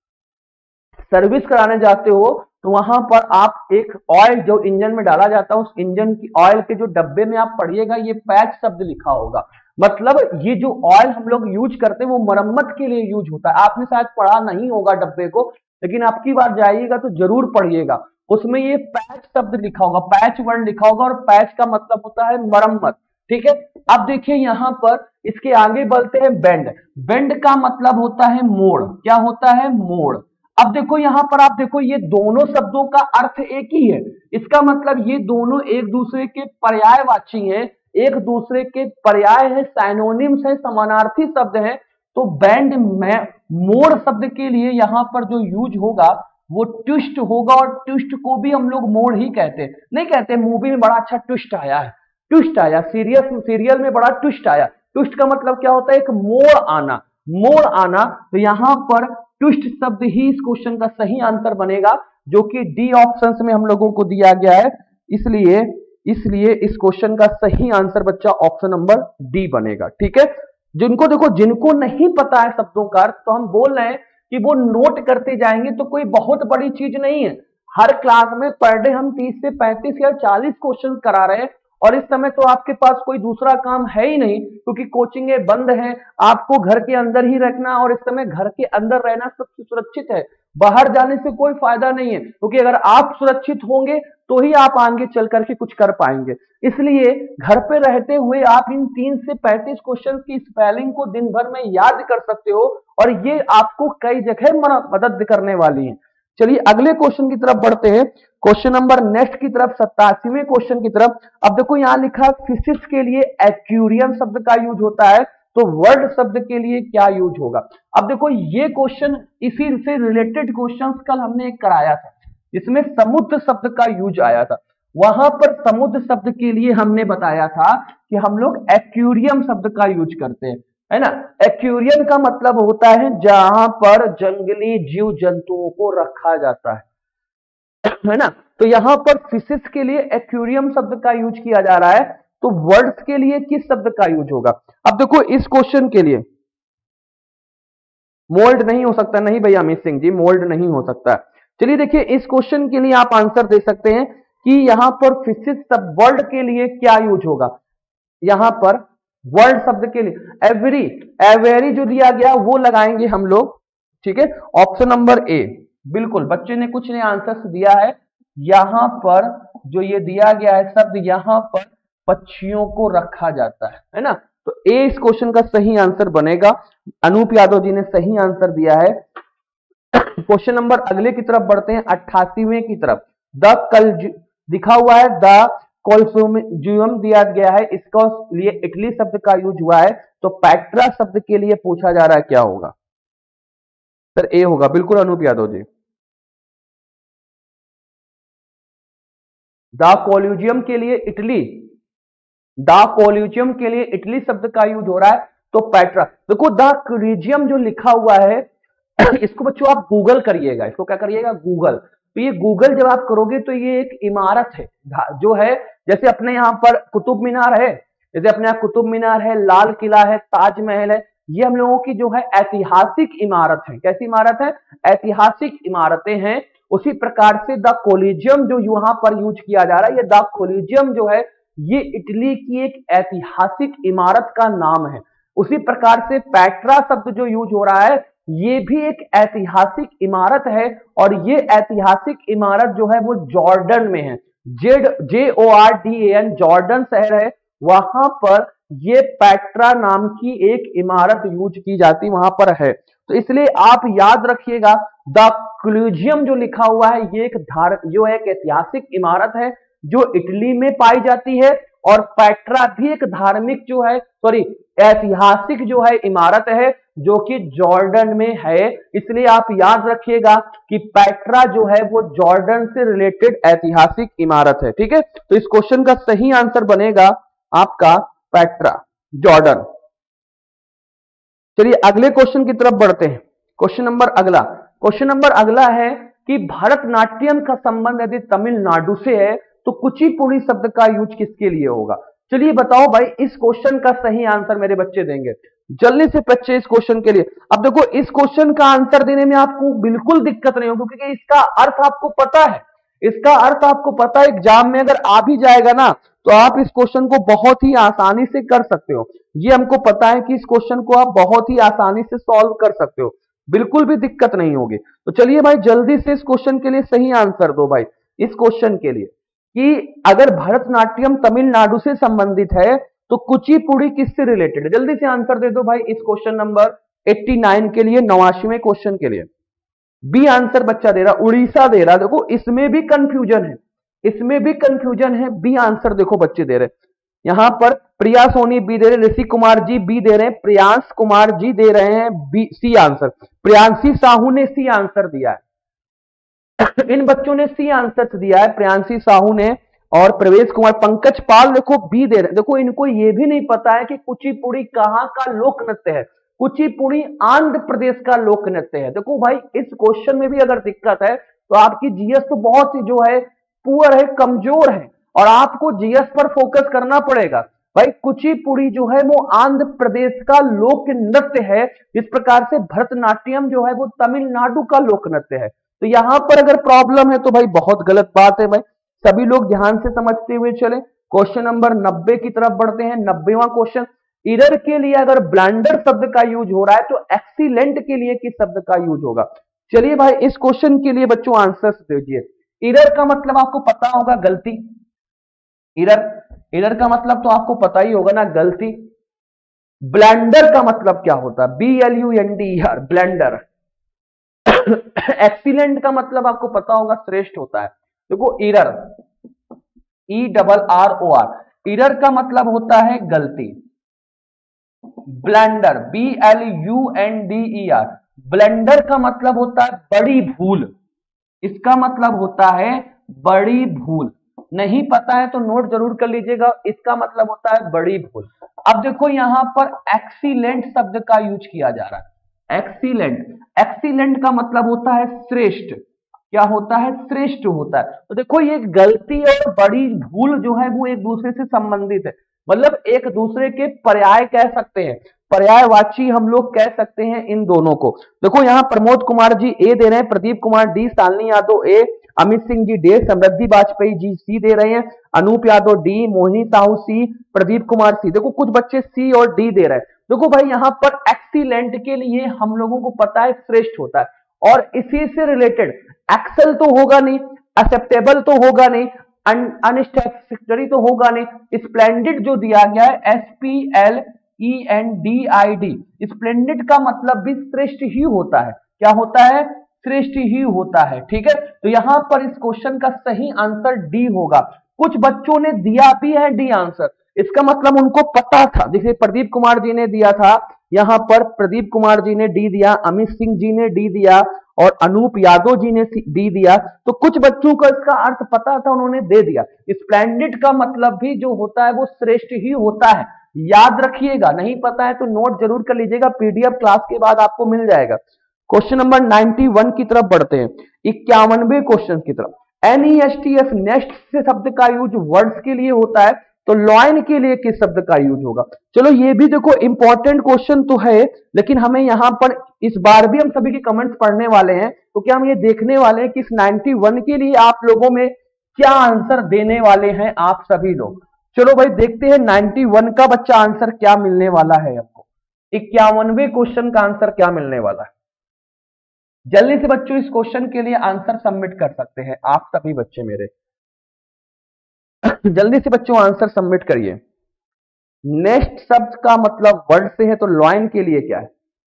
सर्विस कराने जाते हो, तो वहां पर आप एक ऑयल जो इंजन में डाला जाता है, उस इंजन की ऑयल के जो डब्बे में आप पढ़िएगा ये पैच शब्द लिखा होगा। मतलब ये जो ऑयल हम लोग यूज करते हैं वो मरम्मत के लिए यूज होता है। आपने शायद पढ़ा नहीं होगा डब्बे को, लेकिन आपकी बार जाइएगा तो जरूर पढ़िएगा, उसमें ये पैच शब्द लिखा होगा, पैच वर्ड लिखा होगा, और पैच का मतलब होता है मरम्मत, ठीक है। अब देखिए यहां पर इसके आगे बढ़ते हैं बेंड। बेंड का मतलब होता है मोड़। क्या होता है, मोड़। अब देखो यहां पर, आप देखो ये दोनों शब्दों का अर्थ एक ही है। इसका मतलब ये दोनों एक दूसरे के पर्यायवाची हैं, एक दूसरे के पर्याय है, साइनोनिम्स है, समानार्थी शब्द है। तो बैंड में मोर शब्द के लिए यहाँ पर जो यूज होगा वो ट्विस्ट होगा, और ट्विस्ट को भी हम लोग मोड़ ही कहते हैं, नहीं कहते मूवी में बड़ा अच्छा ट्विस्ट आया है, ट्विस्ट आया, सीरियल में बड़ा ट्विस्ट आया। ट्विस्ट का मतलब क्या होता है? एक मोड़ आना, मोड़ आना। तो यहाँ पर ट्विस्ट शब्द ही इस क्वेश्चन का सही आंसर बनेगा, जो कि डी ऑप्शन में हम लोगों को दिया गया है। इसलिए इस क्वेश्चन का सही आंसर बच्चा ऑप्शन नंबर डी बनेगा। ठीक है, जिनको देखो, जिनको नहीं पता है शब्दों का अर्थ, तो हम बोल रहे हैं कि वो नोट करते जाएंगे, तो कोई बहुत बड़ी चीज नहीं है। हर क्लास में पर डे हम 30 से 35 या 40 क्वेश्चन करा रहे हैं, और इस समय तो आपके पास कोई दूसरा काम है ही नहीं, क्योंकि कोचिंगें बंद हैं, आपको घर के अंदर ही रखना, और इस समय घर के अंदर रहना सबसे सुरक्षित है। बाहर जाने से कोई फायदा नहीं है, क्योंकि अगर आप सुरक्षित होंगे तो ही आप आगे चल करके कुछ कर पाएंगे। इसलिए घर पे रहते हुए आप इन 3 से 35 क्वेश्चन की स्पेलिंग को दिन भर में याद कर सकते हो, और ये आपको कई जगह मदद करने वाली है। चलिए अगले क्वेश्चन की तरफ बढ़ते हैं, क्वेश्चन नंबर नेक्स्ट की तरफ, 87वें क्वेश्चन की तरफ। अब देखो यहाँ लिखा फिशिस के लिए एक्वेरियम शब्द का यूज होता है, तो वर्ल्ड शब्द के लिए क्या यूज होगा? अब देखो ये क्वेश्चन इसी से रिलेटेड क्वेश्चंस कल हमने एक कराया था, जिसमें समुद्र शब्द का यूज आया था। वहां पर समुद्र शब्द के लिए हमने बताया था कि हम लोग एक्वेरियम शब्द का यूज करते हैं, है ना। एक्वेरियम का मतलब होता है जहां पर जंगली जीव जंतुओं को रखा जाता है ना। तो यहां पर फिशिस के लिए एक्वेरियम शब्द का यूज किया जा रहा है, तो वर्ड्स के लिए किस शब्द का यूज होगा? अब देखो इस क्वेश्चन के लिए मोल्ड नहीं हो सकता, नहीं भैया अमित सिंह जी, मोल्ड नहीं हो सकता। चलिए देखिए इस क्वेश्चन के लिए आप आंसर दे सकते हैं कि यहां पर फिशिस शब्द वर्ल्ड के लिए क्या यूज होगा। यहां पर वर्ल्ड शब्द के लिए एवेरी जो दिया गया वो लगाएंगे हम लोग। ठीक है, ऑप्शन नंबर ए, बिल्कुल बच्चे ने कुछ ने आंसर दिया है। यहां पर जो ये दिया गया है शब्द, यहां पर पक्षियों को रखा जाता है ना। तो ए इस क्वेश्चन का सही आंसर बनेगा। अनूप यादव जी ने सही आंसर दिया है। क्वेश्चन नंबर अगले की तरफ बढ़ते हैं, 88वें की तरफ। द कल दिखा हुआ है, द कोल्फोजियम दिया गया है, इसका लिए इटली शब्द का यूज हुआ है, तो पैट्रा शब्द के लिए पूछा जा रहा है क्या होगा? सर ए होगा, बिल्कुल अनूप यादव जी। द कोल्यूजियम के लिए इटली, द कोल्यूजियम के लिए इटली शब्द का यूज हो रहा है, तो पैट्रा। देखो द कोल्यूजियम जो लिखा हुआ है इसको बच्चों आप गूगल करिएगा, इसको क्या करिएगा? गूगल। तो ये गूगल जब आप करोगे तो ये एक इमारत है जो है, जैसे अपने यहाँ पर कुतुब मीनार है, जैसे अपने यहाँ कुतुब मीनार है, लाल किला है, ताजमहल है, ये हम लोगों की जो है ऐतिहासिक इमारत है। कैसी इमारत है? ऐतिहासिक इमारतें हैं। उसी प्रकार से द कोलिजियम जो यहाँ पर यूज किया जा रहा है, ये द कोलिजियम जो है ये इटली की एक ऐतिहासिक इमारत का नाम है। उसी प्रकार से पैट्रा शब्द जो यूज हो रहा है ये भी एक ऐतिहासिक इमारत है, और ये ऐतिहासिक इमारत जो है वो जॉर्डन में है। JORDAN जॉर्डन शहर है, वहां पर ये पैट्रा नाम की एक इमारत यूज की जाती वहां पर है। तो इसलिए आप याद रखिएगा द कोलिजियम जो लिखा हुआ है ये जो एक ऐतिहासिक इमारत है जो इटली में पाई जाती है, और पैट्रा भी एक धार्मिक जो है ऐतिहासिक जो है इमारत है जो कि जॉर्डन में है। इसलिए आप याद रखिएगा कि पैट्रा जो है वो जॉर्डन से रिलेटेड ऐतिहासिक इमारत है। ठीक है, तो इस क्वेश्चन का सही आंसर बनेगा आपका पैट्रा, जॉर्डन। चलिए अगले क्वेश्चन की तरफ बढ़ते हैं। क्वेश्चन नंबर अगला है कि भरतनाट्यम का संबंध यदि तमिलनाडु से है तो कुचिपुड़ी शब्द का यूज किसके लिए होगा? चलिए बताओ भाई, इस क्वेश्चन का सही आंसर मेरे बच्चे देंगे जल्दी से बच्चे इस क्वेश्चन के लिए। अब देखो इस क्वेश्चन का आंसर देने में आपको बिल्कुल दिक्कत नहीं होगी, क्योंकि इसका अर्थ आपको पता है। इसका अर्थ आपको पता है, एग्जाम में अगर आ भी जाएगा ना तो आप इस क्वेश्चन को बहुत ही आसानी से कर सकते हो। ये हमको पता है कि इस क्वेश्चन को आप बहुत ही आसानी से सॉल्व कर सकते हो, बिल्कुल भी दिक्कत नहीं होगी। तो चलिए भाई जल्दी से इस क्वेश्चन के लिए सही आंसर दो भाई, इस क्वेश्चन के लिए कि अगर भरतनाट्यम तमिलनाडु से संबंधित है तो कुचिपुड़ी किससे रिलेटेड है? जल्दी से आंसर दे दो भाई इस क्वेश्चन नंबर 89 के लिए, 89वें क्वेश्चन के लिए। बी आंसर बच्चा दे रहा, उड़ीसा दे रहा। देखो इसमें भी कंफ्यूजन है, इसमें भी कंफ्यूजन है। बी आंसर देखो बच्चे दे रहे, यहां पर प्रिया सोनी बी दे रहे हैं, ऋषि कुमार जी बी दे रहे हैं, प्रियांश कुमार जी दे रहे हैं B C answer, Priyanshi Sahu ने सी आंसर दिया है। इन बच्चों ने सी आंसर दिया है, प्रियांशी साहू ने और प्रवेश कुमार। पंकज पाल देखो बी दे रहे हैं। देखो इनको ये भी नहीं पता है कि कुचिपुड़ी कहाँ का लोक नृत्य है। कुचिपुड़ी आंध्र प्रदेश का लोक नृत्य है। देखो भाई इस क्वेश्चन में भी अगर दिक्कत है तो आपकी जीएस तो बहुत ही जो है पुअर है, कमजोर है, और आपको जीएस पर फोकस करना पड़ेगा। भाई कुचिपुड़ी जो है वो आंध्र प्रदेश का लोक नृत्य है, इस प्रकार से भरतनाट्यम जो है वो तमिलनाडु का लोक नृत्य है। तो यहां पर अगर प्रॉब्लम है तो भाई बहुत गलत बात है भाई, सभी लोग ध्यान से समझते हुए चले। क्वेश्चन नंबर 90 की तरफ बढ़ते हैं। 90वां क्वेश्चन, इरर के लिए अगर ब्लैंडर शब्द का यूज हो रहा है तो एक्सीलेंट के लिए किस शब्द का यूज होगा? चलिए भाई इस क्वेश्चन के लिए बच्चों आंसर दीजिए। इरर का मतलब आपको पता होगा गलती, इरर का मतलब तो आपको पता ही होगा ना, गलती। ब्लेंडर का मतलब क्या होता है? BLUNDER, blender. एक्सीलेंट का मतलब आपको पता होगा श्रेष्ठ होता है। देखो इरर, ERROR, इरर का मतलब होता है गलती। ब्लेंडर, BLUNDER, ब्लेंडर का मतलब होता है बड़ी भूल। इसका मतलब होता है बड़ी भूल। नहीं पता है तो नोट जरूर कर लीजिएगा, इसका मतलब होता है बड़ी भूल। अब देखो यहां पर एक्सीलेंट शब्द का यूज किया जा रहा है। एक्सीलेंट का मतलब होता है श्रेष्ठ। क्या होता है? श्रेष्ठ होता है। तो देखो ये गलती और बड़ी भूल जो है वो एक दूसरे से संबंधित है, मतलब एक दूसरे के पर्याय कह सकते हैं, पर्यायवाची हम लोग कह सकते हैं इन दोनों को। देखो यहाँ प्रमोद कुमार जी ए दे रहे हैं, Pradeep Kumar D, Shalini Yadav A, Amit Singh ji D, Samriddhi Vajpayee ji C दे रहे हैं, Anoop Yadav D, Mohini Sahu C, Pradeep Kumar C. देखो कुछ बच्चे सी और डी दे रहे हैं। देखो भाई यहाँ पर एक्सीलेंट के लिए हम लोगों को पता है श्रेष्ठ होता है, और इसी से रिलेटेड एक्सेल तो होगा नहीं, एक्सेप्टेबल तो होगा नहीं, अनसेटिस्फैक्टरी तो होगा नहीं। स्प्लेंडिड जो दिया गया है SPLENDID, स्प्लेंडिड का मतलब भी श्रेष्ठ ही होता है। क्या होता है? श्रेष्ठ ही होता है। ठीक है, तो यहां पर इस क्वेश्चन का सही आंसर डी होगा। कुछ बच्चों ने दिया भी है डी आंसर, इसका मतलब उनको पता था। जैसे प्रदीप कुमार जी ने दिया था, यहां पर प्रदीप कुमार जी ने डी दिया, अमित सिंह जी ने डी दिया और अनूप यादव जी ने डी दिया। तो कुछ बच्चों को इसका अर्थ पता था, उन्होंने दे दिया। स्प्लेंडिड का मतलब भी जो होता है वो श्रेष्ठ ही होता है, याद रखिएगा। नहीं पता है तो नोट जरूर कर लीजिएगा, PDF क्लास के बाद आपको मिल जाएगा। क्वेश्चन नंबर 91 की तरफ बढ़ते हैं, 51वें क्वेश्चन की तरफ। NESTS, नेस्ट से शब्द का यूज वर्ड्स के लिए होता है, तो लॉइन के लिए किस शब्द का यूज होगा? चलो ये भी देखो इंपॉर्टेंट क्वेश्चन तो है, लेकिन हमें यहां पर इस बार भी हम सभी के कमेंट्स पढ़ने वाले हैं, तो क्या हम ये देखने वाले हैं कि इस 91 के लिए आप लोगों में क्या आंसर देने वाले हैं आप सभी लोग। चलो भाई देखते हैं 91 का बच्चा आंसर क्या मिलने वाला है आपको, 51वें क्वेश्चन का आंसर क्या मिलने वाला है। जल्दी से बच्चों इस क्वेश्चन के लिए आंसर सबमिट कर सकते हैं आप सभी बच्चे मेरे। जल्दी से बच्चों आंसर सबमिट करिए। नेक्स्ट शब्द का मतलब वर्ड से है, तो लॉइन के लिए क्या है?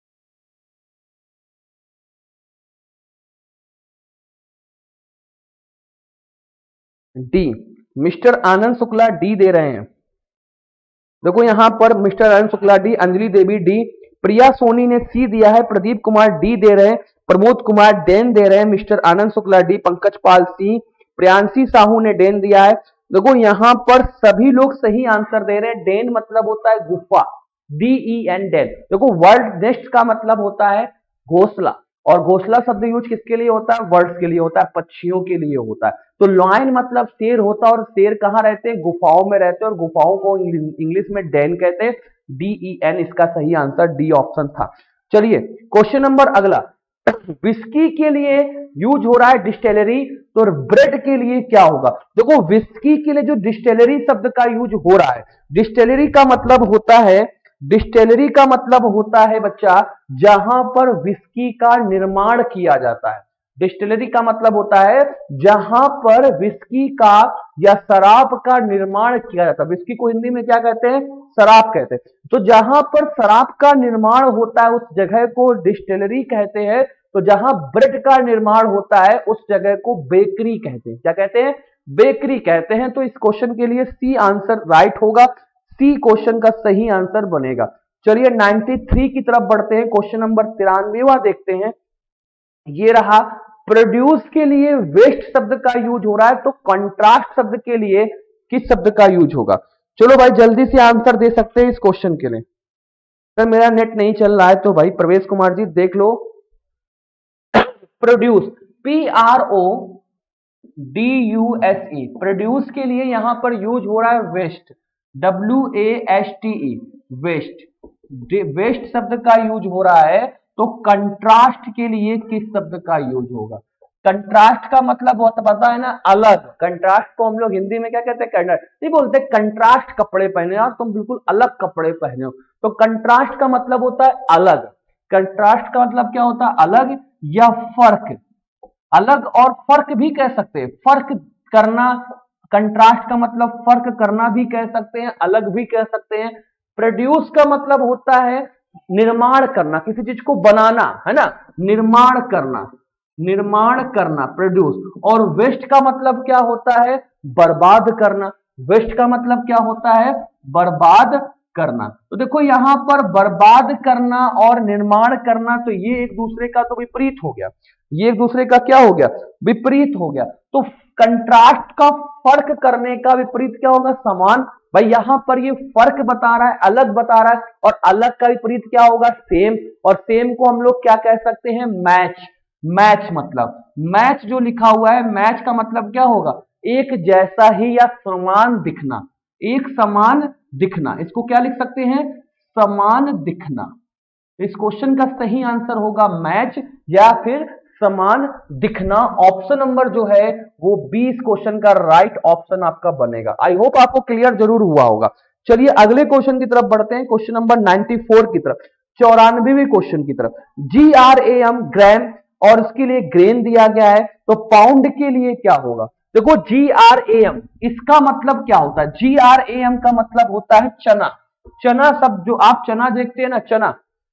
D, mister Anand Shukla D दे रहे हैं। देखो यहां पर mister Anand Shukla D, Anjali Devi D, Priya Soni ने सी दिया है, प्रदीप कुमार डी दे रहे हैं, प्रमोद कुमार डेन दे रहे हैं, mister Anand Shukla D, Pankaj Pal C, Priyanshi Sahu ने डेन दिया है। देखो यहां पर सभी लोग सही आंसर दे रहे हैं। डेन मतलब होता है गुफा, DEN, डेन। देखो वर्ड नेस्ट का मतलब होता है घोंसला, और घोंसला शब्द यूज किसके लिए होता है? वर्ड्स के लिए होता है, पक्षियों के लिए होता है। तो लॉयन मतलब शेर होता है, और शेर कहाँ रहते हैं? गुफाओं में रहते हैं, और गुफाओं को इंग्लिश में डेन कहते हैं, DEN। इसका सही आंसर डी ऑप्शन था। चलिए क्वेश्चन नंबर अगला, विस्की के लिए यूज हो रहा है डिस्टिलरी, तो ब्रेड के लिए क्या होगा? देखो विस्की के लिए जो डिस्टिलरी शब्द का यूज हो रहा है, डिस्टिलरी का मतलब होता है, डिस्टिलरी का मतलब होता है बच्चा जहां पर विस्की का निर्माण किया जाता है। डिस्टिलरी का मतलब होता है जहां पर विस्की का या शराब का निर्माण किया जाता है। विस्की को हिंदी में क्या कहते हैं? शराब कहते हैं। तो जहां पर शराब का निर्माण होता है उस जगह को डिस्टिलरी कहते हैं। तो जहां ब्रेड का निर्माण होता है उस जगह को बेकरी कहते हैं। क्या कहते हैं? बेकरी कहते हैं। तो इस क्वेश्चन के लिए सी आंसर राइट होगा। सी क्वेश्चन का सही आंसर बनेगा। चलिए 93 की तरफ बढ़ते हैं, क्वेश्चन नंबर 93वां देखते हैं। ये रहा, प्रोड्यूस के लिए वेस्ट शब्द का यूज हो रहा है, तो कंट्रास्ट शब्द के लिए किस शब्द का यूज होगा? चलो भाई जल्दी से आंसर दे सकते हैं इस क्वेश्चन के लिए। सर मेरा नेट नहीं चल रहा है, तो भाई प्रवेश कुमार जी देख लो। प्रोड्यूस, PRODUSE, प्रोड्यूस के लिए यहां पर यूज हो रहा है वेस्ट, WASTE, वेस्ट। वेस्ट शब्द का यूज हो रहा है, तो कंट्रास्ट के लिए किस शब्द का यूज होगा? कंट्रास्ट का मतलब बहुत पता है ना, अलग। कंट्रास्ट को हम लोग हिंदी में क्या कहते हैं? कंट्रास्ट नहीं बोलते, कंट्रास्ट कपड़े पहने यार, तुम बिल्कुल अलग कपड़े पहने हो, तो कंट्रास्ट का मतलब होता है अलग। कंट्रास्ट का मतलब क्या होता है? अलग या फर्क। अलग और फर्क भी कह सकते हैं, फर्क करना। कंट्रास्ट का मतलब फर्क करना भी कह सकते हैं, अलग भी कह सकते हैं। प्रोड्यूस का मतलब होता है निर्माण करना, किसी चीज को बनाना, है ना, निर्माण करना, निर्माण करना प्रोड्यूस। और वेस्ट का मतलब क्या होता है? बर्बाद करना। वेस्ट का मतलब क्या होता है? बर्बाद करना। तो देखो यहां पर बर्बाद करना और निर्माण करना, तो ये एक दूसरे का तो विपरीत हो गया, ये एक दूसरे का क्या हो गया? विपरीत हो गया। तो कंट्रास्ट का फर्क करने का विपरीत क्या होगा? समान। भाई यहां पर ये फर्क बता रहा है, अलग बता रहा है, और अलग का विपरीत क्या होगा? सेम। और सेम को हम लोग क्या कह सकते हैं? मैच। मैच मतलब, मैच जो लिखा हुआ है, मैच का मतलब क्या होगा? एक जैसा ही या समान दिखना, एक समान दिखना। इसको क्या लिख सकते हैं? समान दिखना। इस क्वेश्चन का सही आंसर होगा मैच या फिर समान दिखना। ऑप्शन नंबर जो है वो 20 क्वेश्चन का राइट ऑप्शन आपका बनेगा। आई होप आपको क्लियर जरूर हुआ होगा। चलिए अगले क्वेश्चन की तरफ बढ़ते हैं, क्वेश्चन नंबर 94 की तरफ, 94वें क्वेश्चन की तरफ। GRAM ग्राम, और इसके लिए ग्रेन दिया गया है, तो पाउंड के लिए क्या होगा? देखो GRAM इसका मतलब क्या होता है? GRAM का मतलब होता है चना। चना शब्द, जो आप चना देखते हैं ना, चना,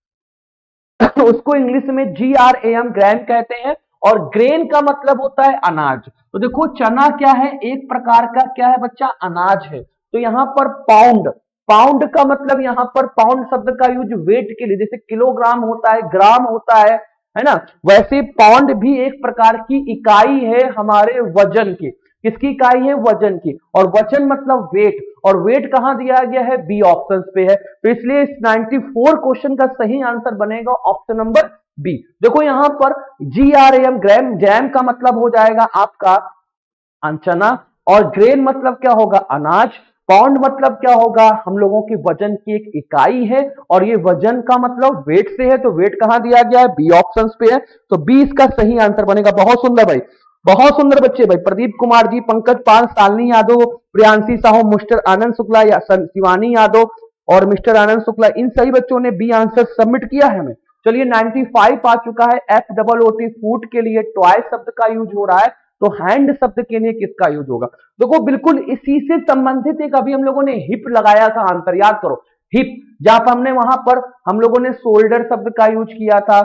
उसको इंग्लिश में GRAM ग्राम कहते हैं। और ग्रेन का मतलब होता है अनाज। तो देखो चना क्या है? एक प्रकार का क्या है बच्चा? अनाज है। तो यहां पर पाउंड, पाउंड का मतलब यहां पर पाउंड शब्द का यूज वेट के लिए, जैसे किलोग्राम होता है, ग्राम होता है ना, वैसे पाउंड भी एक प्रकार की इकाई है हमारे वजन की। किसकी इकाई है? वजन की। और वजन मतलब वेट, और वेट कहां दिया गया है? बी ऑप्शन पे है। तो इसलिए इस 94 क्वेश्चन का सही आंसर बनेगा ऑप्शन नंबर बी। देखो यहां पर GRAM ग्राम, जैम का मतलब हो जाएगा आपका चना, और ग्रेन मतलब क्या होगा? अनाज। पाउंड मतलब क्या होगा? हम लोगों की वजन की एक इकाई है, और ये वजन का मतलब वेट से है, तो वेट कहां दिया गया है? बी ऑप्शन पे है। तो बी इसका सही आंसर बनेगा। बहुत सुंदर भाई, बहुत सुंदर बच्चे भाई। प्रदीप कुमार जी, पंकज पाल, शालिनी यादव, प्रियांशी साहू, मिस्टर आनंद शुक्ला, शिवानी यादव और मिस्टर आनंद शुक्ला, इन सभी बच्चों ने बी आंसर सबमिट किया है हमें। चलिए 95 आ चुका है। FOOT फूट के लिए ट्वाइस शब्द का यूज हो रहा है, तो हैंड शब्द के लिए किसका यूज होगा? देखो बिल्कुल इसी से संबंधित एक अभी हम लोगों ने हिप लगाया था आंसर, याद करो हिप, जहां पर हमने वहां पर हम लोगों ने शोल्डर शब्द का यूज किया था,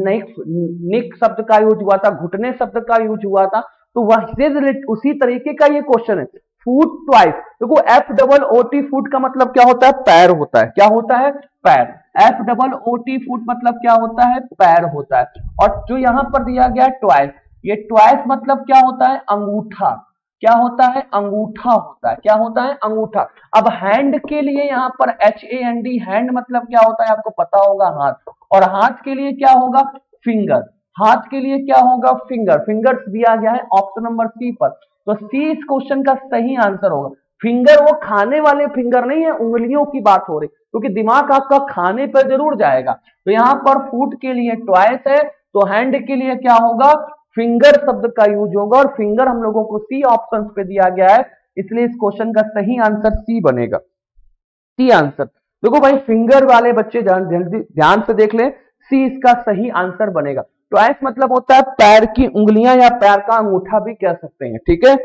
निक शब्द का यूज हुआ था, घुटने शब्द का यूज हुआ था। तो वही उसी तरीके का ये क्वेश्चन है। फूट ट्वाइस, देखो FOOT फूट का मतलब क्या होता है? पैर होता है। क्या होता है? पैर। FOOT फूट मतलब क्या होता है? पैर होता है। और जो यहां पर दिया गया ट्वाइस, ये ट्वाइस मतलब क्या होता है? अंगूठा। क्या होता है? अंगूठा होता है। क्या होता है? अंगूठा। अब हैंड के लिए यहां पर HAND, हैंड मतलब क्या होता है? आपको पता होगा, हाथ। और हाथ के लिए क्या होगा? फिंगर। हाथ के लिए क्या होगा? फिंगर। फिंगर्स दिया गया है ऑप्शन नंबर सी पर। तो सी इस क्वेश्चन का सही आंसर होगा। फिंगर वो खाने वाले फिंगर नहीं है, उंगलियों की बात हो रही, क्योंकि दिमाग आपका खाने पर जरूर जाएगा। तो यहां पर फूट के लिए ट्वाइस है, तो हैंड के लिए क्या होगा? फिंगर शब्द का यूज होगा, और फिंगर हम लोगों को सी ऑप्शन पे दिया गया है, इसलिए इस क्वेश्चन का सही आंसर सी बनेगा। C answer. देखो भाई फिंगर वाले बच्चे ध्यान से देख लें, सी इसका सही आंसर बनेगा। ट्वाइस मतलब होता है पैर की उंगलियां या पैर का अंगूठा भी कह सकते हैं, ठीक है।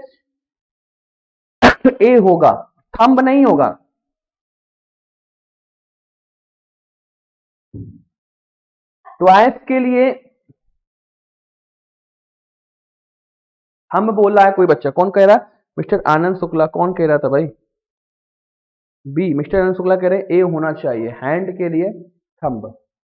ए होगा, थंब नहीं होगा। ट्वाइस के लिए हम बोल रहा है कोई बच्चा, कौन कह रहा है? मिस्टर आनंद शुक्ला, कौन कह रहा था भाई? बी, मिस्टर आनंद शुक्ला कह रहे हैं ए होना चाहिए, हैंड के लिए थंब।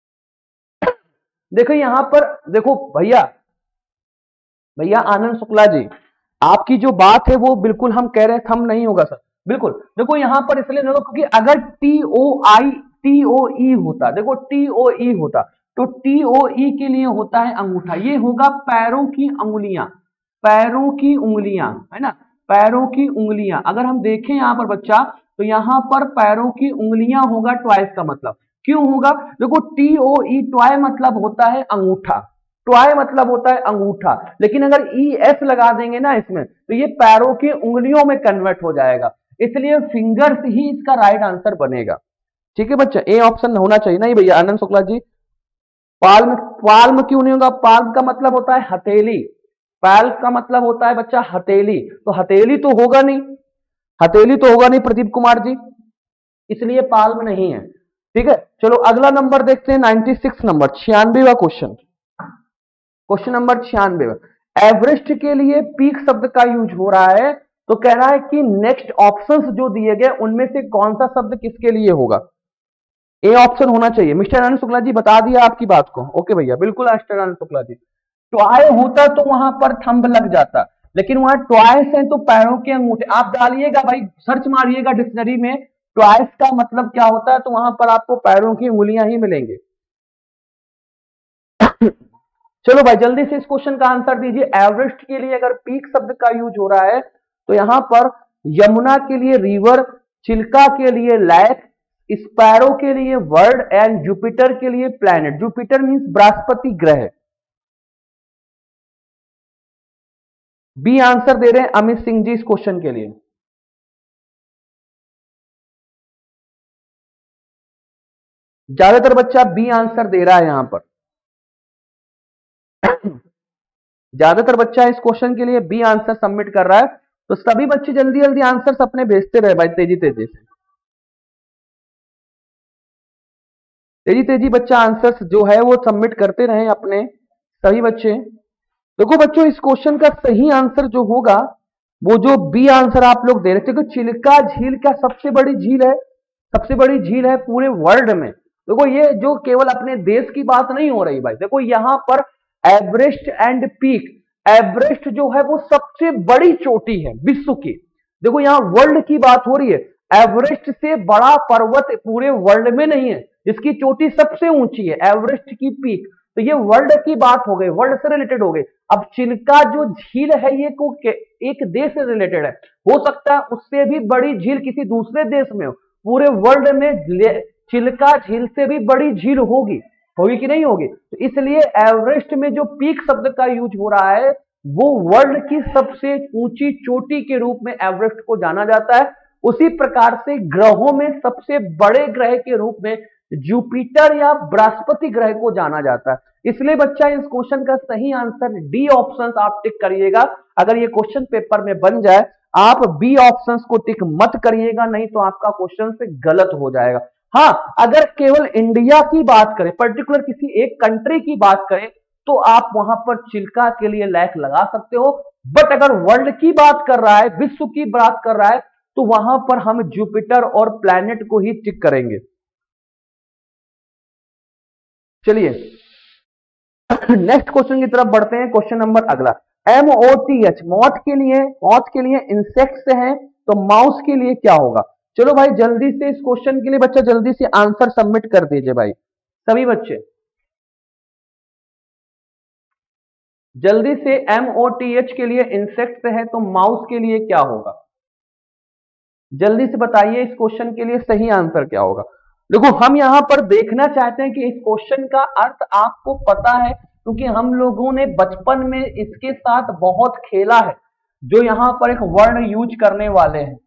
देखो यहां पर, देखो भैया भैया आनंद शुक्ला जी, आपकी जो बात है वो बिल्कुल हम कह रहे हैं थंब नहीं होगा सर, बिल्कुल। देखो यहां पर इसलिए देखो क्योंकि अगर टी ओ होता, देखो टीओई होता तो टीओई के लिए होता है अंगूठा, ये होगा पैरों की अंगुलियां, पैरों की उंगलियां, है ना, पैरों की उंगलियां। अगर हम देखें यहां पर बच्चा, तो यहां पर पैरों की उंगलियां होगा ट्वाइस का मतलब, क्यों होगा? देखो टीओई ट्वाई मतलब होता है अंगूठा, ट्वाई मतलब होता है अंगूठा, लेकिन अगर ई एस लगा देंगे ना इसमें तो ये पैरों की उंगलियों में कन्वर्ट हो जाएगा, इसलिए फिंगर्स ही इसका राइट आंसर बनेगा। ठीक है बच्चा, ए ऑप्शन होना चाहिए। नहीं भैया आनंद शुक्ला जी, पाल्म, पाल्म क्यों नहीं होगा? पाल्म का मतलब होता है हथेली, पाल्म का मतलब होता है बच्चा हथेली, तो हथेली तो होगा नहीं, हथेली तो होगा नहीं प्रदीप कुमार जी, इसलिए पाल्म नहीं है। ठीक है, चलो अगला नंबर देखते हैं 96 नंबर, 96वां क्वेश्चन, क्वेश्चन नंबर 96। एवरेस्ट के लिए पीक शब्द का यूज हो रहा है, तो कह रहा है कि नेक्स्ट ऑप्शंस जो दिए गए उनमें से कौन सा शब्द किसके लिए होगा? ए ऑप्शन होना चाहिए। मिस्टर आनंद शुक्ला जी बता दिया आपकी बात को, ओके भैया, बिल्कुल मिस्टर आनंद शुक्ला जी। ट्वाई होता तो वहां पर थंब लग जाता, लेकिन वहां ट्वाइस है तो पैरों के अंगूठे। आप डालिएगा भाई, सर्च मारिएगा डिक्शनरी में ट्वाइस का मतलब क्या होता है, तो वहां पर आपको पैरों की उंगलियां ही मिलेंगे। चलो भाई जल्दी से इस क्वेश्चन का आंसर दीजिए। एवरेस्ट के लिए अगर पीक शब्द का यूज हो रहा है तो यहां पर यमुना के लिए रिवर, चिल्का के लिए लैक, स्पैरो के लिए वर्ड एंड जुपिटर के लिए प्लैनेट। जुपिटर मींस बृहस्पति ग्रह। बी आंसर दे रहे हैं अमित सिंह जी इस क्वेश्चन के लिए। ज्यादातर बच्चा बी आंसर दे रहा है यहां पर, ज्यादातर बच्चा इस क्वेश्चन के लिए बी आंसर सबमिट कर रहा है, तो सभी बच्चे जल्दी जल्दी आंसर अपने भेजते रहे भाई, तेजी तेजी से, तेजी तेजी बच्चा आंसर जो है वो सबमिट करते रहे अपने सभी बच्चे। देखो बच्चों इस क्वेश्चन का सही आंसर जो होगा वो जो बी आंसर आप लोग दे रहे थे, चिल्का झील क्या सबसे बड़ी झील है, सबसे बड़ी झील है पूरे वर्ल्ड में। देखो ये जो केवल अपने देश की बात नहीं हो रही भाई, देखो यहां पर एवरेस्ट एंड पीक, एवरेस्ट जो है वो सबसे बड़ी चोटी है विश्व की, देखो यहां वर्ल्ड की बात हो रही है, एवरेस्ट से बड़ा पर्वत पूरे वर्ल्ड में नहीं है, इसकी चोटी सबसे ऊंची है एवरेस्ट की पीक, तो ये वर्ल्ड की बात हो गई, वर्ल्ड से रिलेटेड हो गई। अब चिल्का जो झील है ये को एक देश से रिलेटेड है, हो सकता है उससे भी बड़ी झील किसी दूसरे देश में हो, पूरे वर्ल्ड में चिल्का झील से भी बड़ी झील होगी, होगी कि नहीं होगी? तो इसलिए एवरेस्ट में जो पीक शब्द का यूज हो रहा है वो वर्ल्ड की सबसे ऊंची चोटी के रूप में एवरेस्ट को जाना जाता है। उसी प्रकार से ग्रहों में सबसे बड़े ग्रह के रूप में जुपिटर या बृहस्पति ग्रह को जाना जाता है। इसलिए बच्चा इस क्वेश्चन का सही आंसर डी ऑप्शन आप टिक करिएगा। अगर ये क्वेश्चन पेपर में बन जाए आप बी ऑप्शन को टिक मत करिएगा, नहीं तो आपका क्वेश्चन से गलत हो जाएगा। हाँ, अगर केवल इंडिया की बात करें, पर्टिकुलर किसी एक कंट्री की बात करें, तो आप वहां पर चिल्का के लिए लैक लगा सकते हो, बट अगर वर्ल्ड की बात कर रहा है, विश्व की बात कर रहा है, तो वहां पर हम जुपिटर और प्लैनेट को ही टिक करेंगे। चलिए नेक्स्ट क्वेश्चन की तरफ बढ़ते हैं। क्वेश्चन नंबर अगला MOTH, मौत के लिए इंसेक्ट्स है, तो माउस के लिए क्या होगा? चलो भाई जल्दी से इस क्वेश्चन के लिए बच्चा जल्दी से आंसर सबमिट कर दीजिए भाई, सभी बच्चे जल्दी से। MOTH के लिए इंसेक्ट्स है तो माउस के लिए क्या होगा? जल्दी से बताइए इस क्वेश्चन के लिए सही आंसर क्या होगा। देखो हम यहां पर देखना चाहते हैं कि इस क्वेश्चन का अर्थ आपको पता है, क्योंकि हम लोगों ने बचपन में इसके साथ बहुत खेला है। जो यहां पर एक वर्ड यूज करने वाले हैं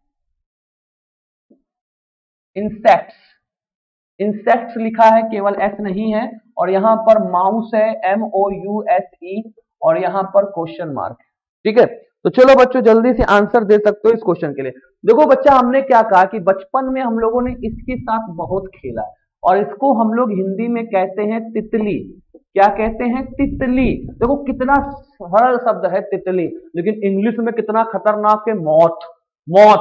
इंसेक्ट्स, इंसेक्ट्स लिखा है, केवल एस नहीं है, और यहां पर माउस है MOUSE, और यहां पर क्वेश्चन मार्क है। ठीक है, तो चलो बच्चों जल्दी से आंसर दे सकते हो इस क्वेश्चन के लिए। देखो बच्चा हमने क्या कहा कि बचपन में हम लोगों ने इसके साथ बहुत खेला है, और इसको हम लोग हिंदी में कहते हैं तितली। क्या कहते हैं? तितली। देखो कितना सरल शब्द है तितली, लेकिन इंग्लिश में कितना खतरनाक है, मौत, मौत।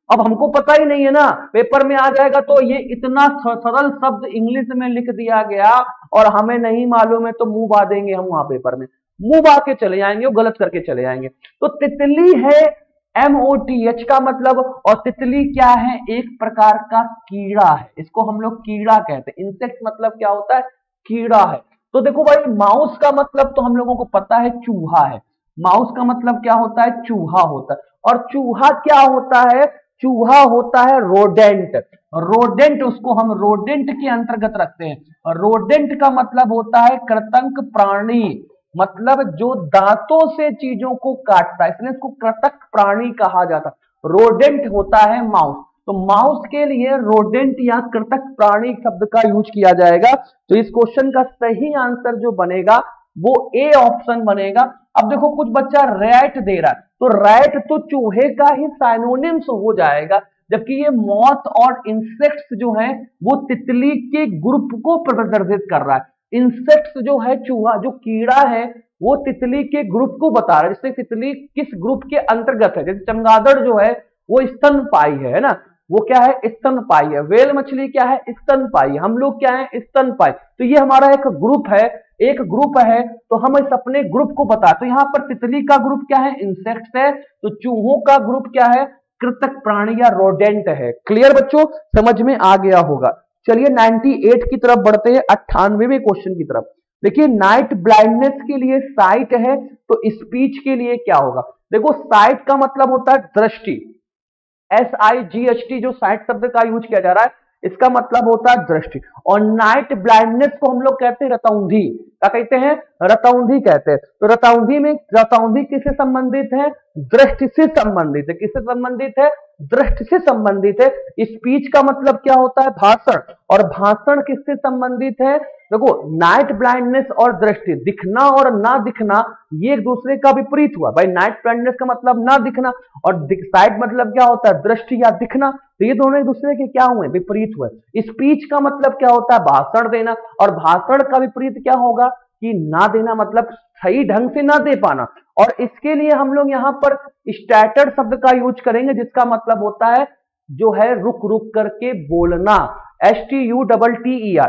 अब हमको पता ही नहीं है ना, पेपर में आ जाएगा तो ये इतना सरल शब्द इंग्लिश में लिख दिया गया और हमें नहीं मालूम है तो मुंह बा देंगे हम वहां पेपर में, मुंह बा के चले जाएंगे, वो गलत करके चले जाएंगे। तो तितली है MOTH का मतलब, और तितली क्या है, एक प्रकार का कीड़ा है, इसको हम लोग कीड़ा कहते हैं। इंसेक्ट मतलब क्या होता है, कीड़ा है। तो देखो भाई माउस का मतलब तो हम लोगों को पता है चूहा है, माउस का मतलब क्या होता है, चूहा होता है। और चूहा क्या होता है, चूहा होता है रोडेंट, रोडेंट उसको हम रोडेंट के अंतर्गत रखते हैं। और रोडेंट का मतलब होता है कृतंक प्राणी, मतलब जो दांतों से चीजों को काटता है, इसलिए इसको कृतक प्राणी कहा जाता है। रोडेंट होता है माउस, तो माउस के लिए रोडेंट या कृतक प्राणी शब्द का यूज किया जाएगा। तो इस क्वेश्चन का सही आंसर जो बनेगा वो ए ऑप्शन बनेगा। अब देखो कुछ बच्चा रैट दे रहा है, तो रैट तो चूहे का ही साइनोनिम्स हो जाएगा, जबकि ये मॉथ और इंसेक्ट्स जो है वो तितली के ग्रुप को प्रदर्शित कर रहा है। इंसेक्ट्स जो है चूहा जो कीड़ा है वो तितली के ग्रुप को बता रहा है, जैसे तितली किस ग्रुप के अंतर्गत है। जैसे चमगादड़ जो है वो स्तनपायी है ना, वो क्या है, स्तनपायी है। व्हेल मछली क्या है, स्तनपायी। हम लोग क्या है, स्तनपायी। तो ये हमारा एक ग्रुप है, एक ग्रुप है, तो हम इस अपने ग्रुप को बता। तो यहाँ पर तितली का ग्रुप क्या है, इंसेक्ट्स है, तो चूहों का ग्रुप क्या है, कृतक प्राणी या रोडेंट है। क्लियर बच्चों, समझ में आ गया होगा। चलिए 98 की तरफ बढ़ते हैं, 98वें क्वेश्चन की तरफ। देखिए नाइट ब्लाइंडनेस के लिए साइट है, तो स्पीच के लिए क्या होगा। देखो साइट का मतलब होता है दृष्टि, SIGHT जो साइट शब्द का यूज किया जा रहा है इसका मतलब होता है दृष्टि। और नाइट ब्लाइंडनेस को हम लोग कहते हैं रतौंधी, क्या कहते हैं, रतौंधी कहते हैं। तो रतौंधी में, रतौंधी किससे संबंधित है, दृष्टि से संबंधित है। किससे संबंधित है, दृष्टि से संबंधित है। स्पीच का मतलब क्या होता है, भाषण, और भाषण किससे संबंधित है। देखो नाइट ब्लाइंडनेस और दृष्टि, दिखना और ना दिखना ये एक दूसरे का विपरीत हुआ भाई। नाइट ब्लाइंडनेस का मतलब ना दिखना, और साइट मतलब क्या होता है, दृष्टि या दिखना, तो ये दोनों एक दूसरे के क्या हुए, विपरीत हुए। स्पीच का मतलब क्या होता है, भाषण देना, और भाषण का विपरीत क्या होगा कि ना देना, मतलब सही ढंग से ना दे पाना। और इसके लिए हम लोग यहाँ पर स्टैटर शब्द का यूज करेंगे, जिसका मतलब होता है जो है रुक रुक करके बोलना, STUTTER,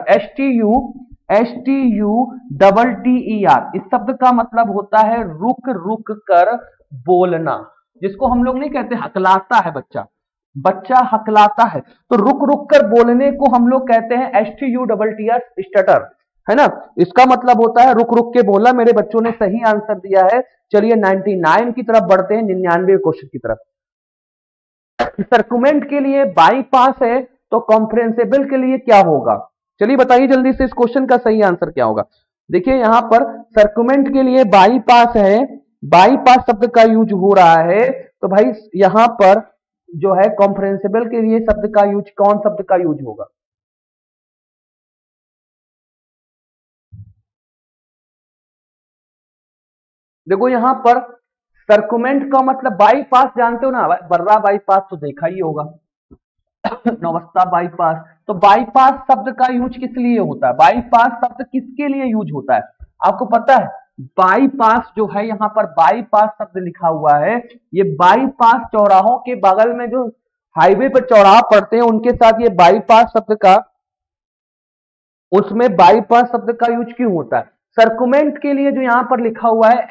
STUTTER। इस शब्द का मतलब होता है रुक रुक कर बोलना, जिसको हम लोग नहीं कहते हकलाता है बच्चा, बच्चा हकलाता है, तो रुक रुक कर बोलने को हम लोग कहते हैं STUTTER, स्टटर, है ना। इसका मतलब होता है रुक रुक के बोलना। मेरे बच्चों ने सही आंसर दिया है। चलिए 99 की तरफ बढ़ते हैं, 99वें क्वेश्चन की तरफ। सर्कुमेंट के लिए बाईपास है, तो कॉम्प्रिहेंसिबल के लिए क्या होगा। चलिए बताइए जल्दी से इस क्वेश्चन का सही आंसर क्या होगा। देखिए यहां पर सर्कुमेंट के लिए बाईपास है, बाईपास शब्द का यूज हो रहा है, तो भाई यहां पर जो है कॉम्प्रिहेंसिबल के लिए शब्द का यूज, कौन शब्द का यूज होगा। देखो यहां पर सर्कुमेंट का मतलब बाईपास जानते हो ना, बर्रा बाईपास तो देखा ही होगा, नौबस्ता बाईपास। तो बाईपास शब्द का यूज किस लिए होता है, बाईपास शब्द किसके लिए यूज होता है आपको पता है। बाईपास जो है यहाँ पर बाईपास शब्द लिखा हुआ है, ये बाईपास चौराहों के बगल में जो हाईवे पर चौराहा पड़ते हैं उनके साथ ये बाईपास शब्द का, उसमें बाईपास शब्द का यूज क्यों होता है। सर्कुमेंट के लिए जो यहां पर लिखा हुआ है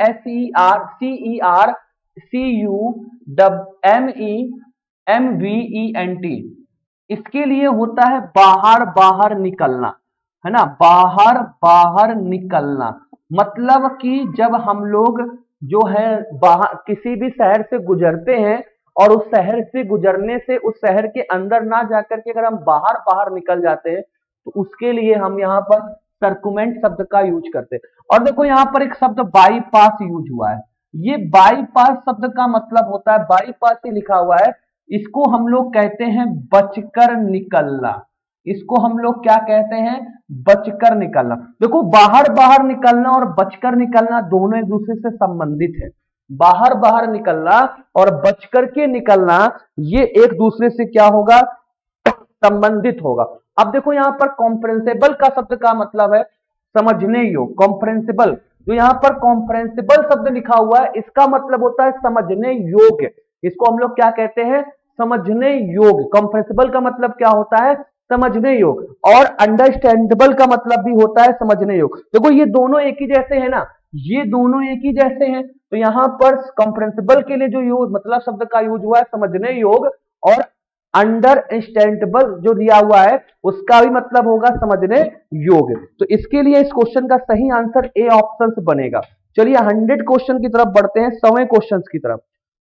SERCERCUMEMVENT, इसके लिए होता है बाहर बाहर निकलना, है ना, बाहर बाहर निकलना। मतलब कि जब हम लोग जो है बाहर किसी भी शहर से गुजरते हैं और उस शहर से गुजरने से उस शहर के अंदर ना जाकर के अगर हम बाहर बाहर निकल जाते हैं तो उसके लिए हम यहाँ पर सर्कुमेंट शब्द का यूज करते हैं। और देखो यहाँ पर एक शब्द बाईपास यूज हुआ है, ये बाईपास शब्द का मतलब होता है, बाईपास ही लिखा हुआ है, इसको हम लोग कहते हैं बचकर निकलना। इसको हम लोग क्या कहते हैं, बचकर निकलना। देखो बाहर बाहर निकलना और बचकर निकलना दोनों एक दूसरे से संबंधित है। बाहर बाहर निकलना और बचकर के निकलना ये एक दूसरे से क्या होगा, संबंधित होगा। अब देखो यहां पर कॉम्प्रिहेंसिबल का शब्द का मतलब है समझने योग्य, कॉम्प्रिहेंसिबल। जो यहां पर कॉम्प्रिहेंसिबल शब्द लिखा हुआ है इसका मतलब होता है समझने योग्य, इसको हम लोग क्या कहते हैं, समझने योग्य। कंप्रेसिबल का मतलब क्या होता है? समझने योग्य। और अंडरस्टैंडेबल का मतलब भी होता है समझने योग्य। देखो ये दोनों एक ही जैसे हैं ना, ये दोनों एक ही जैसे हैं। तो यहां पर कंप्रेसिबल के लिए जो यूज मतलब शब्द का यूज हुआ है समझने योग्य, और अंडरस्टैंडेबल जो दिया हुआ है उसका भी मतलब होगा समझने योग्य। तो इसके लिए इस क्वेश्चन का सही आंसर ए ऑप्शन बनेगा। चलिए 100 क्वेश्चन की तरफ बढ़ते हैं, 100वें क्वेश्चन की तरफ।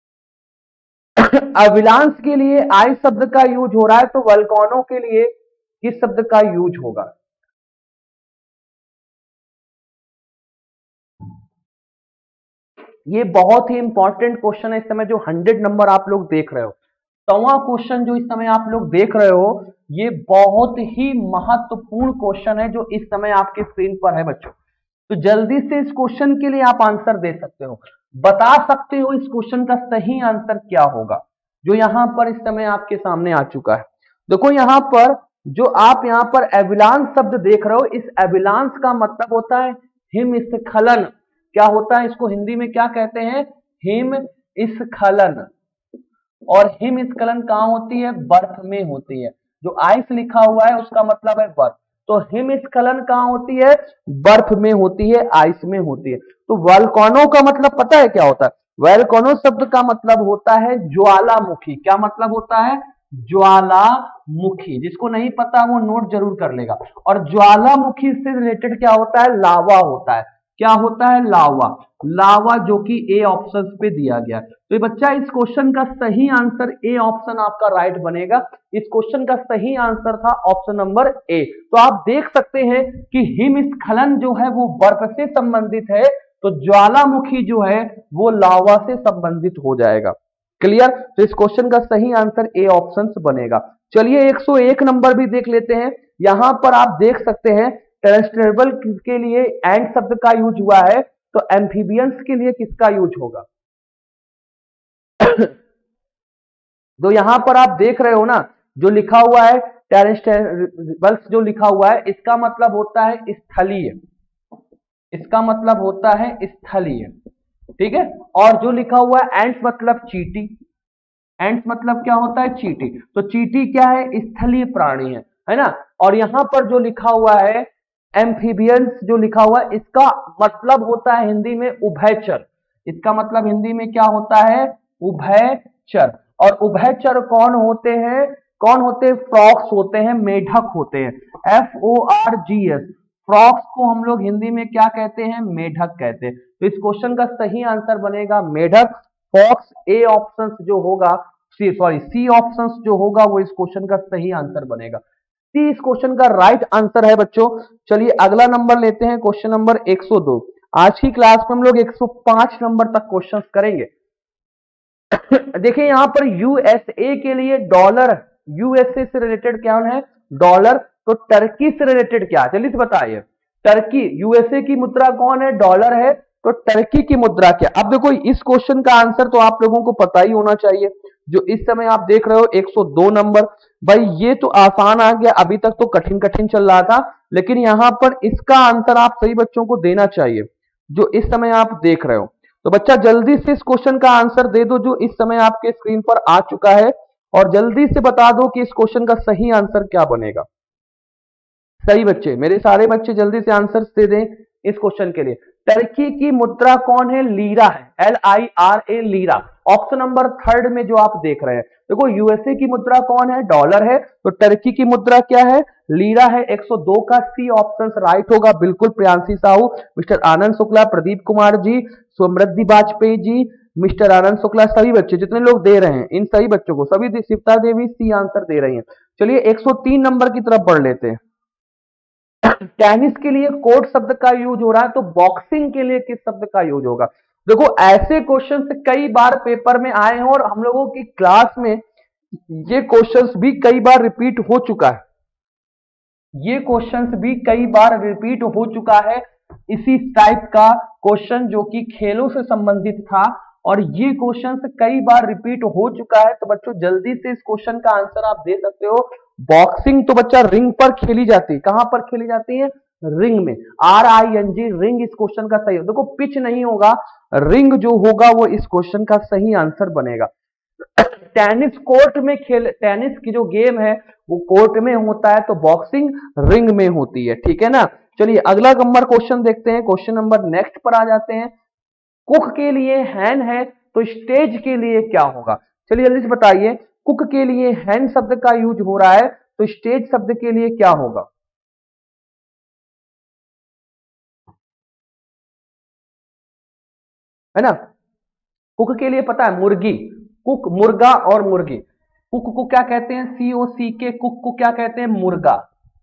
अविलांश के लिए आई शब्द का यूज हो रहा है, तो वल्कानो के लिए किस शब्द का यूज होगा? ये बहुत ही इंपॉर्टेंट क्वेश्चन है इस समय जो 100 नंबर आप लोग देख रहे हो। 100वां क्वेश्चन जो इस समय आप लोग देख रहे हो, ये बहुत ही महत्वपूर्ण क्वेश्चन है जो इस समय आपके स्क्रीन पर है बच्चों। तो जल्दी से इस क्वेश्चन के लिए आप आंसर दे सकते हो, बता सकते हो इस क्वेश्चन का सही आंसर क्या होगा, जो यहां पर इस समय आपके सामने आ चुका है। देखो यहां पर जो आप यहां पर एविलांस शब्द देख रहे हो, इस एविलांस का मतलब होता है हिमस्खलन। क्या होता है? इसको हिंदी में क्या कहते हैं? हिमस्खलन। और हिमस्खलन कहां होती है? बर्फ में होती है। जो आइस लिखा हुआ है उसका मतलब है बर्फ। तो हिमस्खलन कहां होती है? बर्फ में होती है, आइस में होती है। तो वल्कानो का मतलब पता है क्या होता है? वल्कानो शब्द का मतलब होता है ज्वालामुखी। क्या मतलब होता है? ज्वालामुखी। जिसको नहीं पता वो नोट जरूर कर लेगा। और ज्वालामुखी से रिलेटेड क्या होता है? लावा होता है। क्या होता है? लावा। लावा, जो कि ए ऑप्शन पे दिया गया। तो बच्चा इस क्वेश्चन का सही आंसर ए ऑप्शन आपका राइट बनेगा। इस क्वेश्चन का सही आंसर था ऑप्शन नंबर ए। तो आप देख सकते हैं कि हिमस्खलन जो है वो बर्फ से संबंधित है, तो ज्वालामुखी जो है वो लावा से संबंधित हो जाएगा। क्लियर? तो इस क्वेश्चन का सही आंसर ए ऑप्शन बनेगा। चलिए 101 नंबर भी देख लेते हैं। यहां पर आप देख सकते हैं टेरेस्ट्रियल के लिए एंड शब्द का यूज हुआ है, तो एम्फीबियंस के लिए किसका यूज होगा? तो यहां पर आप देख रहे हो ना, जो लिखा हुआ है टेरेस्ट्रियल, जो लिखा हुआ है इसका मतलब होता है स्थलीय। इसका मतलब होता है स्थलीय। ठीक है? और जो लिखा हुआ है एंट्स मतलब चींटी। एंट्स मतलब क्या होता है? चींटी। तो चींटी क्या है? स्थलीय प्राणी है ना? और यहां पर जो लिखा हुआ है एम्फीबियंस, जो लिखा हुआ है इसका मतलब होता है हिंदी में उभयचर। इसका मतलब हिंदी में क्या होता है? उभयचर। और उभयचर कौन होते हैं? कौन होते हैं? फ्रॉक्स होते हैं, मेढक होते हैं। FORGS, फ्रॉक्स को हम लोग हिंदी में क्या कहते हैं? मेढक कहते हैं। तो इस क्वेश्चन का सही आंसर बनेगा मेढक। फॉक्स ए ऑप्शन जो होगा, सी ऑप्शन जो होगा वो इस क्वेश्चन का सही आंसर बनेगा। सी इस क्वेश्चन का राइट आंसर है बच्चों। चलिए अगला नंबर लेते हैं, क्वेश्चन नंबर 102। आज की क्लास में हम लोग 105 नंबर तक क्वेश्चंस करेंगे। देखिए यहां पर यूएसए के लिए डॉलर, यूएसए से रिलेटेड क्या है? डॉलर। तो टर्की से रिलेटेड क्या? जल्दी से बताइए। टर्की, यूएसए की मुद्रा कौन है? डॉलर है। तो टर्की की मुद्रा क्या? अब देखो इस क्वेश्चन का आंसर तो आप लोगों को पता ही होना चाहिए। जो इस समय आप देख रहे हो 102 नंबर, भाई ये तो आसान आ गया। अभी तक तो कठिन कठिन चल रहा था, लेकिन यहां पर इसका आंसर आप सही बच्चों को देना चाहिए जो इस समय आप देख रहे हो। तो बच्चा जल्दी से इस क्वेश्चन का आंसर दे दो जो इस समय आपके स्क्रीन पर आ चुका है, और जल्दी से बता दो कि इस क्वेश्चन का सही आंसर क्या बनेगा। सही बच्चे, मेरे सारे बच्चे जल्दी से आंसर दे दें इस क्वेश्चन के लिए। टर्की की मुद्रा कौन है? लीरा है, LIRA, लीरा। ऑप्शन नंबर 3 में जो आप देख रहे हैं, देखो यूएसए की मुद्रा कौन है? डॉलर है। तो टर्की की मुद्रा क्या है? लीरा है। 102 का सी ऑप्शन राइट होगा। बिल्कुल प्रियांशी साहू, मिस्टर आनंद शुक्ला, प्रदीप कुमार जी, समृद्धि वाजपेयी जी, मिस्टर आनंद शुक्ला, सभी बच्चे जितने लोग दे रहे हैं, इन सभी बच्चों को, सभी शिवता देवी सी आंसर दे रही हैं। चलिए 103 नंबर की तरफ बढ़ लेते हैं। टेनिस के लिए कोर्ट शब्द का यूज हो रहा है, तो बॉक्सिंग के लिए किस शब्द का यूज होगा? देखो ऐसे क्वेश्चन कई बार पेपर में आए हैं और हम लोगों की क्लास में ये क्वेश्चंस भी कई बार रिपीट हो चुका है। ये क्वेश्चंस भी कई बार रिपीट हो चुका है। इसी टाइप का क्वेश्चन जो कि खेलों से संबंधित था, और ये क्वेश्चन कई बार रिपीट हो चुका है। तो बच्चों जल्दी से इस क्वेश्चन का आंसर आप दे सकते हो। बॉक्सिंग तो बच्चा रिंग पर खेली जाती है। कहां पर खेली जाती है? रिंग में। RING, रिंग इस क्वेश्चन का सही हो। देखो पिच नहीं होगा, रिंग जो होगा वो इस क्वेश्चन का सही आंसर बनेगा। टेनिस कोर्ट में टेनिस की जो गेम है वो कोर्ट में होता है, तो बॉक्सिंग रिंग में होती है, ठीक है ना। चलिए अगला नंबर क्वेश्चन देखते हैं, क्वेश्चन नंबर नेक्स्ट पर आ जाते हैं। कुक के लिए हैन है तो स्टेज के लिए क्या होगा? चलिए जल्दी से बताइए, कुक के लिए हैन शब्द का यूज हो रहा है तो स्टेज शब्द के लिए क्या होगा? है ना, कुक के लिए पता है मुर्गी, कुक मुर्गा और मुर्गी। कुक को क्या कहते हैं? COC के, कुक को क्या कहते हैं? मुर्गा।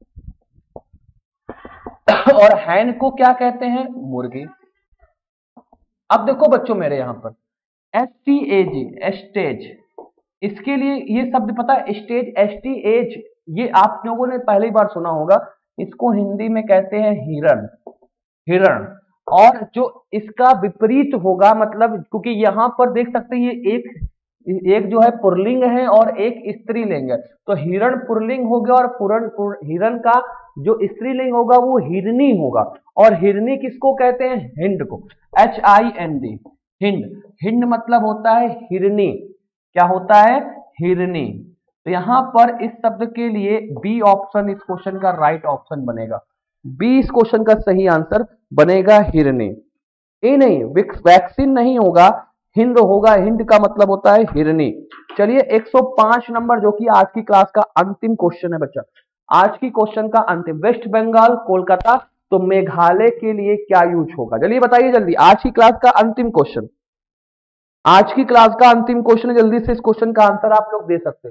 और हैन को क्या कहते हैं? मुर्गी। अब देखो बच्चों मेरे यहां पर STAG, स्टेज, इसके लिए ये शब्द पता है, स्टेज, STAG, ये आप लोगों ने पहली बार सुना होगा। इसको हिंदी में कहते हैं हिरण, हिरण। और जो इसका विपरीत होगा, मतलब क्योंकि यहां पर देख सकते हैं ये एक एक जो है पुल्लिंग है और एक स्त्रीलिंग है, तो हिरण पुल्लिंग हो गया और हिरण का जो स्त्रीलिंग होगा वो हिरनी होगा। और हिरनी किसको कहते हैं? हिंड को, HIND, हिंड। हिंड मतलब होता है हिरनी। क्या होता है? हिरनी। तो यहां पर इस शब्द के लिए बी ऑप्शन इस क्वेश्चन का राइट ऑप्शन बनेगा। बी इस क्वेश्चन का सही आंसर बनेगा, हिरनी। ए नहीं, वैक्सीन नहीं होगा, हिंद होगा। हिंद का मतलब होता है हिरनी। चलिए 105 नंबर, जो कि आज की क्लास का अंतिम क्वेश्चन है बच्चा, आज की क्वेश्चन का अंतिम। वेस्ट बंगाल, कोलकाता, तो मेघालय के लिए क्या यूज होगा? चलिए बताइए जल्दी, आज की क्लास का अंतिम क्वेश्चन, आज की क्लास का अंतिम क्वेश्चन, जल्दी से इस क्वेश्चन का आंसर आप लोग दे सकते हैं।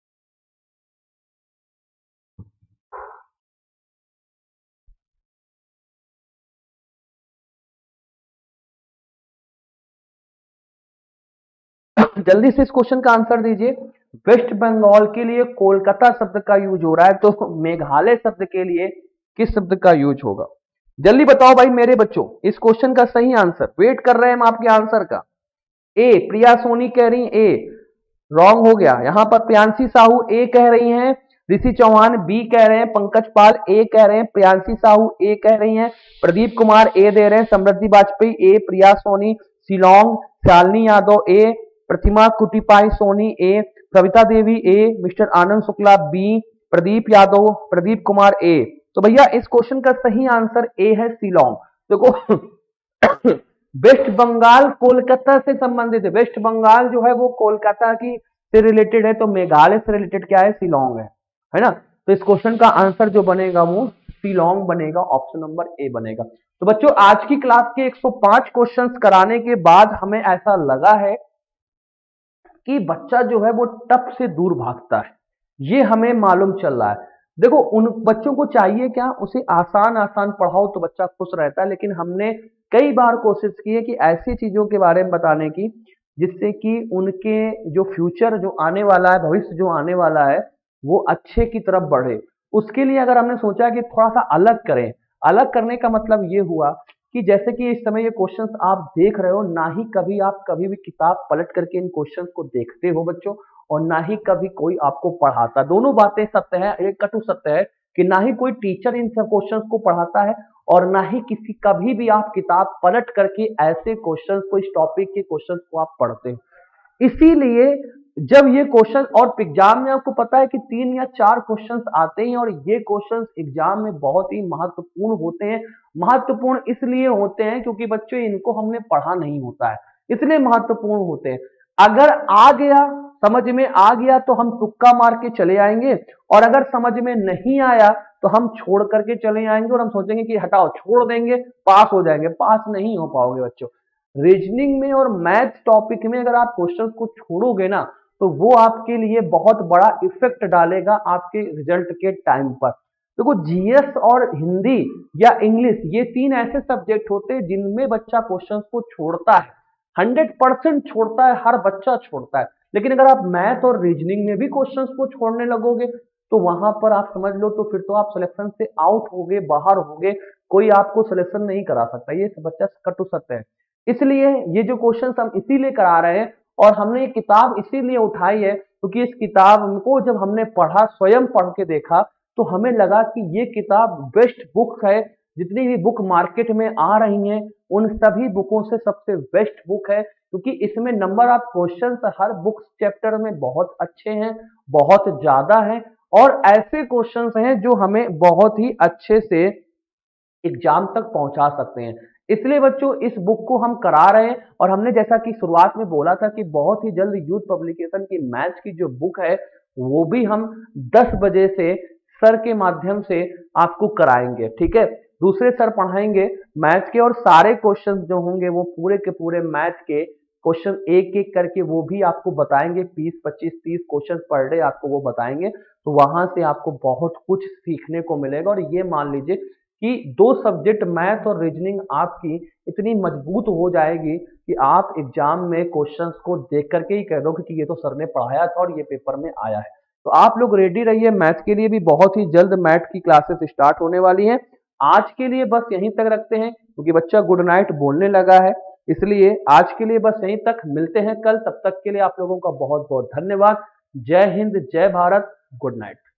जल्दी से इस क्वेश्चन का आंसर दीजिए। वेस्ट बंगाल के लिए कोलकाता शब्द का यूज हो रहा है, तो मेघालय शब्द के लिए किस शब्द का यूज होगा? जल्दी बताओ भाई मेरे बच्चों, इस क्वेश्चन का सही आंसर, वेट कर रहे हैं हम आपके आंसर का। ए, प्रिया सोनी कह रही है ए, रॉन्ग हो गया। यहां पर प्रियांशी साहू ए कह रही हैं, ऋषि चौहान बी कह रहे हैं, पंकज पाल ए कह रहे हैं, प्रियांशी साहू ए कह रही हैं, प्रदीप कुमार ए दे रहे हैं, Samriddhi Vajpayee A, Priya Soni, Shillong, Shalini Yadav A, Pratima Kutipai Soni A, Kavita Devi A, mister Anand Shukla B, Pradeep Yadav, Pradeep Kumar A. तो भैया इस क्वेश्चन का सही आंसर ए है, शिलोंग। देखो वेस्ट बंगाल कोलकाता से संबंधित है, वेस्ट बंगाल जो है वो कोलकाता की से रिलेटेड है, तो मेघालय से रिलेटेड क्या है? शिलोंग है ना। तो इस क्वेश्चन का आंसर जो बनेगा वो शिलोंग बनेगा, ऑप्शन नंबर ए बनेगा। तो बच्चों आज की क्लास के 105 क्वेश्चंस कराने के बाद हमें ऐसा लगा है कि बच्चा जो है वो टफ से दूर भागता है, ये हमें मालूम चल रहा है। देखो उन बच्चों को चाहिए क्या, उसे आसान आसान पढ़ाओ तो बच्चा खुश रहता है, लेकिन हमने कई बार कोशिश की है कि ऐसी चीजों के बारे में बताने की जिससे कि उनके जो फ्यूचर जो आने वाला है, भविष्य जो आने वाला है, वो अच्छे की तरफ बढ़े। उसके लिए अगर हमने सोचा कि थोड़ा सा अलग करें, अलग करने का मतलब ये हुआ कि जैसे कि इस समय ये क्वेश्चंस आप देख रहे हो, ना ही कभी आप कभी भी किताब पलट करके इन क्वेश्चंस को देखते हो बच्चों, और ना ही कभी कोई आपको पढ़ाता। दोनों बातें सत्य है, एक कटु सत्य है कि ना ही कोई टीचर इन सब क्वेश्चंस को पढ़ाता है, और ना ही किसी कभी भी आप किताब पलट करके ऐसे क्वेश्चंस को, इस टॉपिक के क्वेश्चंस को आप पढ़ते हो। इसीलिए जब ये क्वेश्चन, और एग्जाम में आपको पता है कि 3 या 4 क्वेश्चंस आते हैं, और ये क्वेश्चंस एग्जाम में बहुत ही महत्वपूर्ण होते हैं। महत्वपूर्ण इसलिए होते हैं क्योंकि बच्चों इनको हमने पढ़ा नहीं होता है, इसलिए महत्वपूर्ण होते हैं। अगर आ गया, समझ में आ गया तो हम तुक्का मार के चले आएंगे, और अगर समझ में नहीं आया तो हम छोड़ करके चले आएंगे और हम सोचेंगे कि हटाओ, छोड़ देंगे, पास हो जाएंगे। पास नहीं हो पाओगे बच्चों। रीजनिंग में और मैथ टॉपिक में अगर आप क्वेश्चन को छोड़ोगे ना, तो वो आपके लिए बहुत बड़ा इफेक्ट डालेगा आपके रिजल्ट के टाइम पर। देखो जीएस और हिंदी या इंग्लिश, ये 3 ऐसे सब्जेक्ट होते हैं जिनमें बच्चा क्वेश्चंस को छोड़ता है, 100% छोड़ता है, हर बच्चा छोड़ता है। लेकिन अगर आप मैथ और रीजनिंग में भी क्वेश्चंस को छोड़ने लगोगे तो वहां पर आप समझ लो, तो फिर तो आप सिलेक्शन से आउट होगे, बाहर होगे, कोई आपको सिलेक्शन नहीं करा सकता। ये बच्चा कटु सत्य है। इसलिए ये जो क्वेश्चंस हम इसीलिए करा रहे हैं, और हमने ये किताब इसीलिए उठाई है क्योंकि इस किताब को जब हमने पढ़ा, स्वयं पढ़ के देखा, तो हमें लगा कि ये किताब बेस्ट बुक है। जितनी भी बुक मार्केट में आ रही हैं उन सभी बुकों से सबसे बेस्ट बुक है। क्योंकि इसमें नंबर ऑफ क्वेश्चंस हर बुक चैप्टर में बहुत अच्छे हैं, बहुत ज्यादा हैं और ऐसे क्वेश्चंस हैं जो हमें बहुत ही अच्छे से एग्जाम तक पहुंचा सकते हैं। इसलिए बच्चों इस बुक को हम करा रहे हैं और हमने जैसा कि शुरुआत में बोला था कि बहुत ही जल्द यूथ पब्लिकेशन की मैथ्स की जो बुक है वो भी हम 10 बजे से सर के माध्यम से आपको कराएंगे, ठीक है। दूसरे सर पढ़ाएंगे मैथ्स के और सारे क्वेश्चन जो होंगे वो पूरे के पूरे मैथ्स के क्वेश्चन एक एक करके वो भी आपको बताएंगे, 20 25 30 क्वेश्चन पर डे आपको वो बताएंगे। तो वहां से आपको बहुत कुछ सीखने को मिलेगा और ये मान लीजिए कि दो सब्जेक्ट मैथ और रीजनिंग आपकी इतनी मजबूत हो जाएगी कि आप एग्जाम में क्वेश्चंस को देख करके ही कह दोगे कि ये तो सर ने पढ़ाया था और ये पेपर में आया है। तो आप लोग रेडी रहिए, मैथ के लिए भी बहुत ही जल्द मैथ की क्लासेस स्टार्ट होने वाली हैं। आज के लिए बस यहीं तक रखते हैं क्योंकि बच्चा गुड नाइट बोलने लगा है, इसलिए आज के लिए बस यहीं तक, मिलते हैं कल। तब तक के लिए आप लोगों का बहुत बहुत धन्यवाद। जय हिंद, जय भारत, गुड नाइट।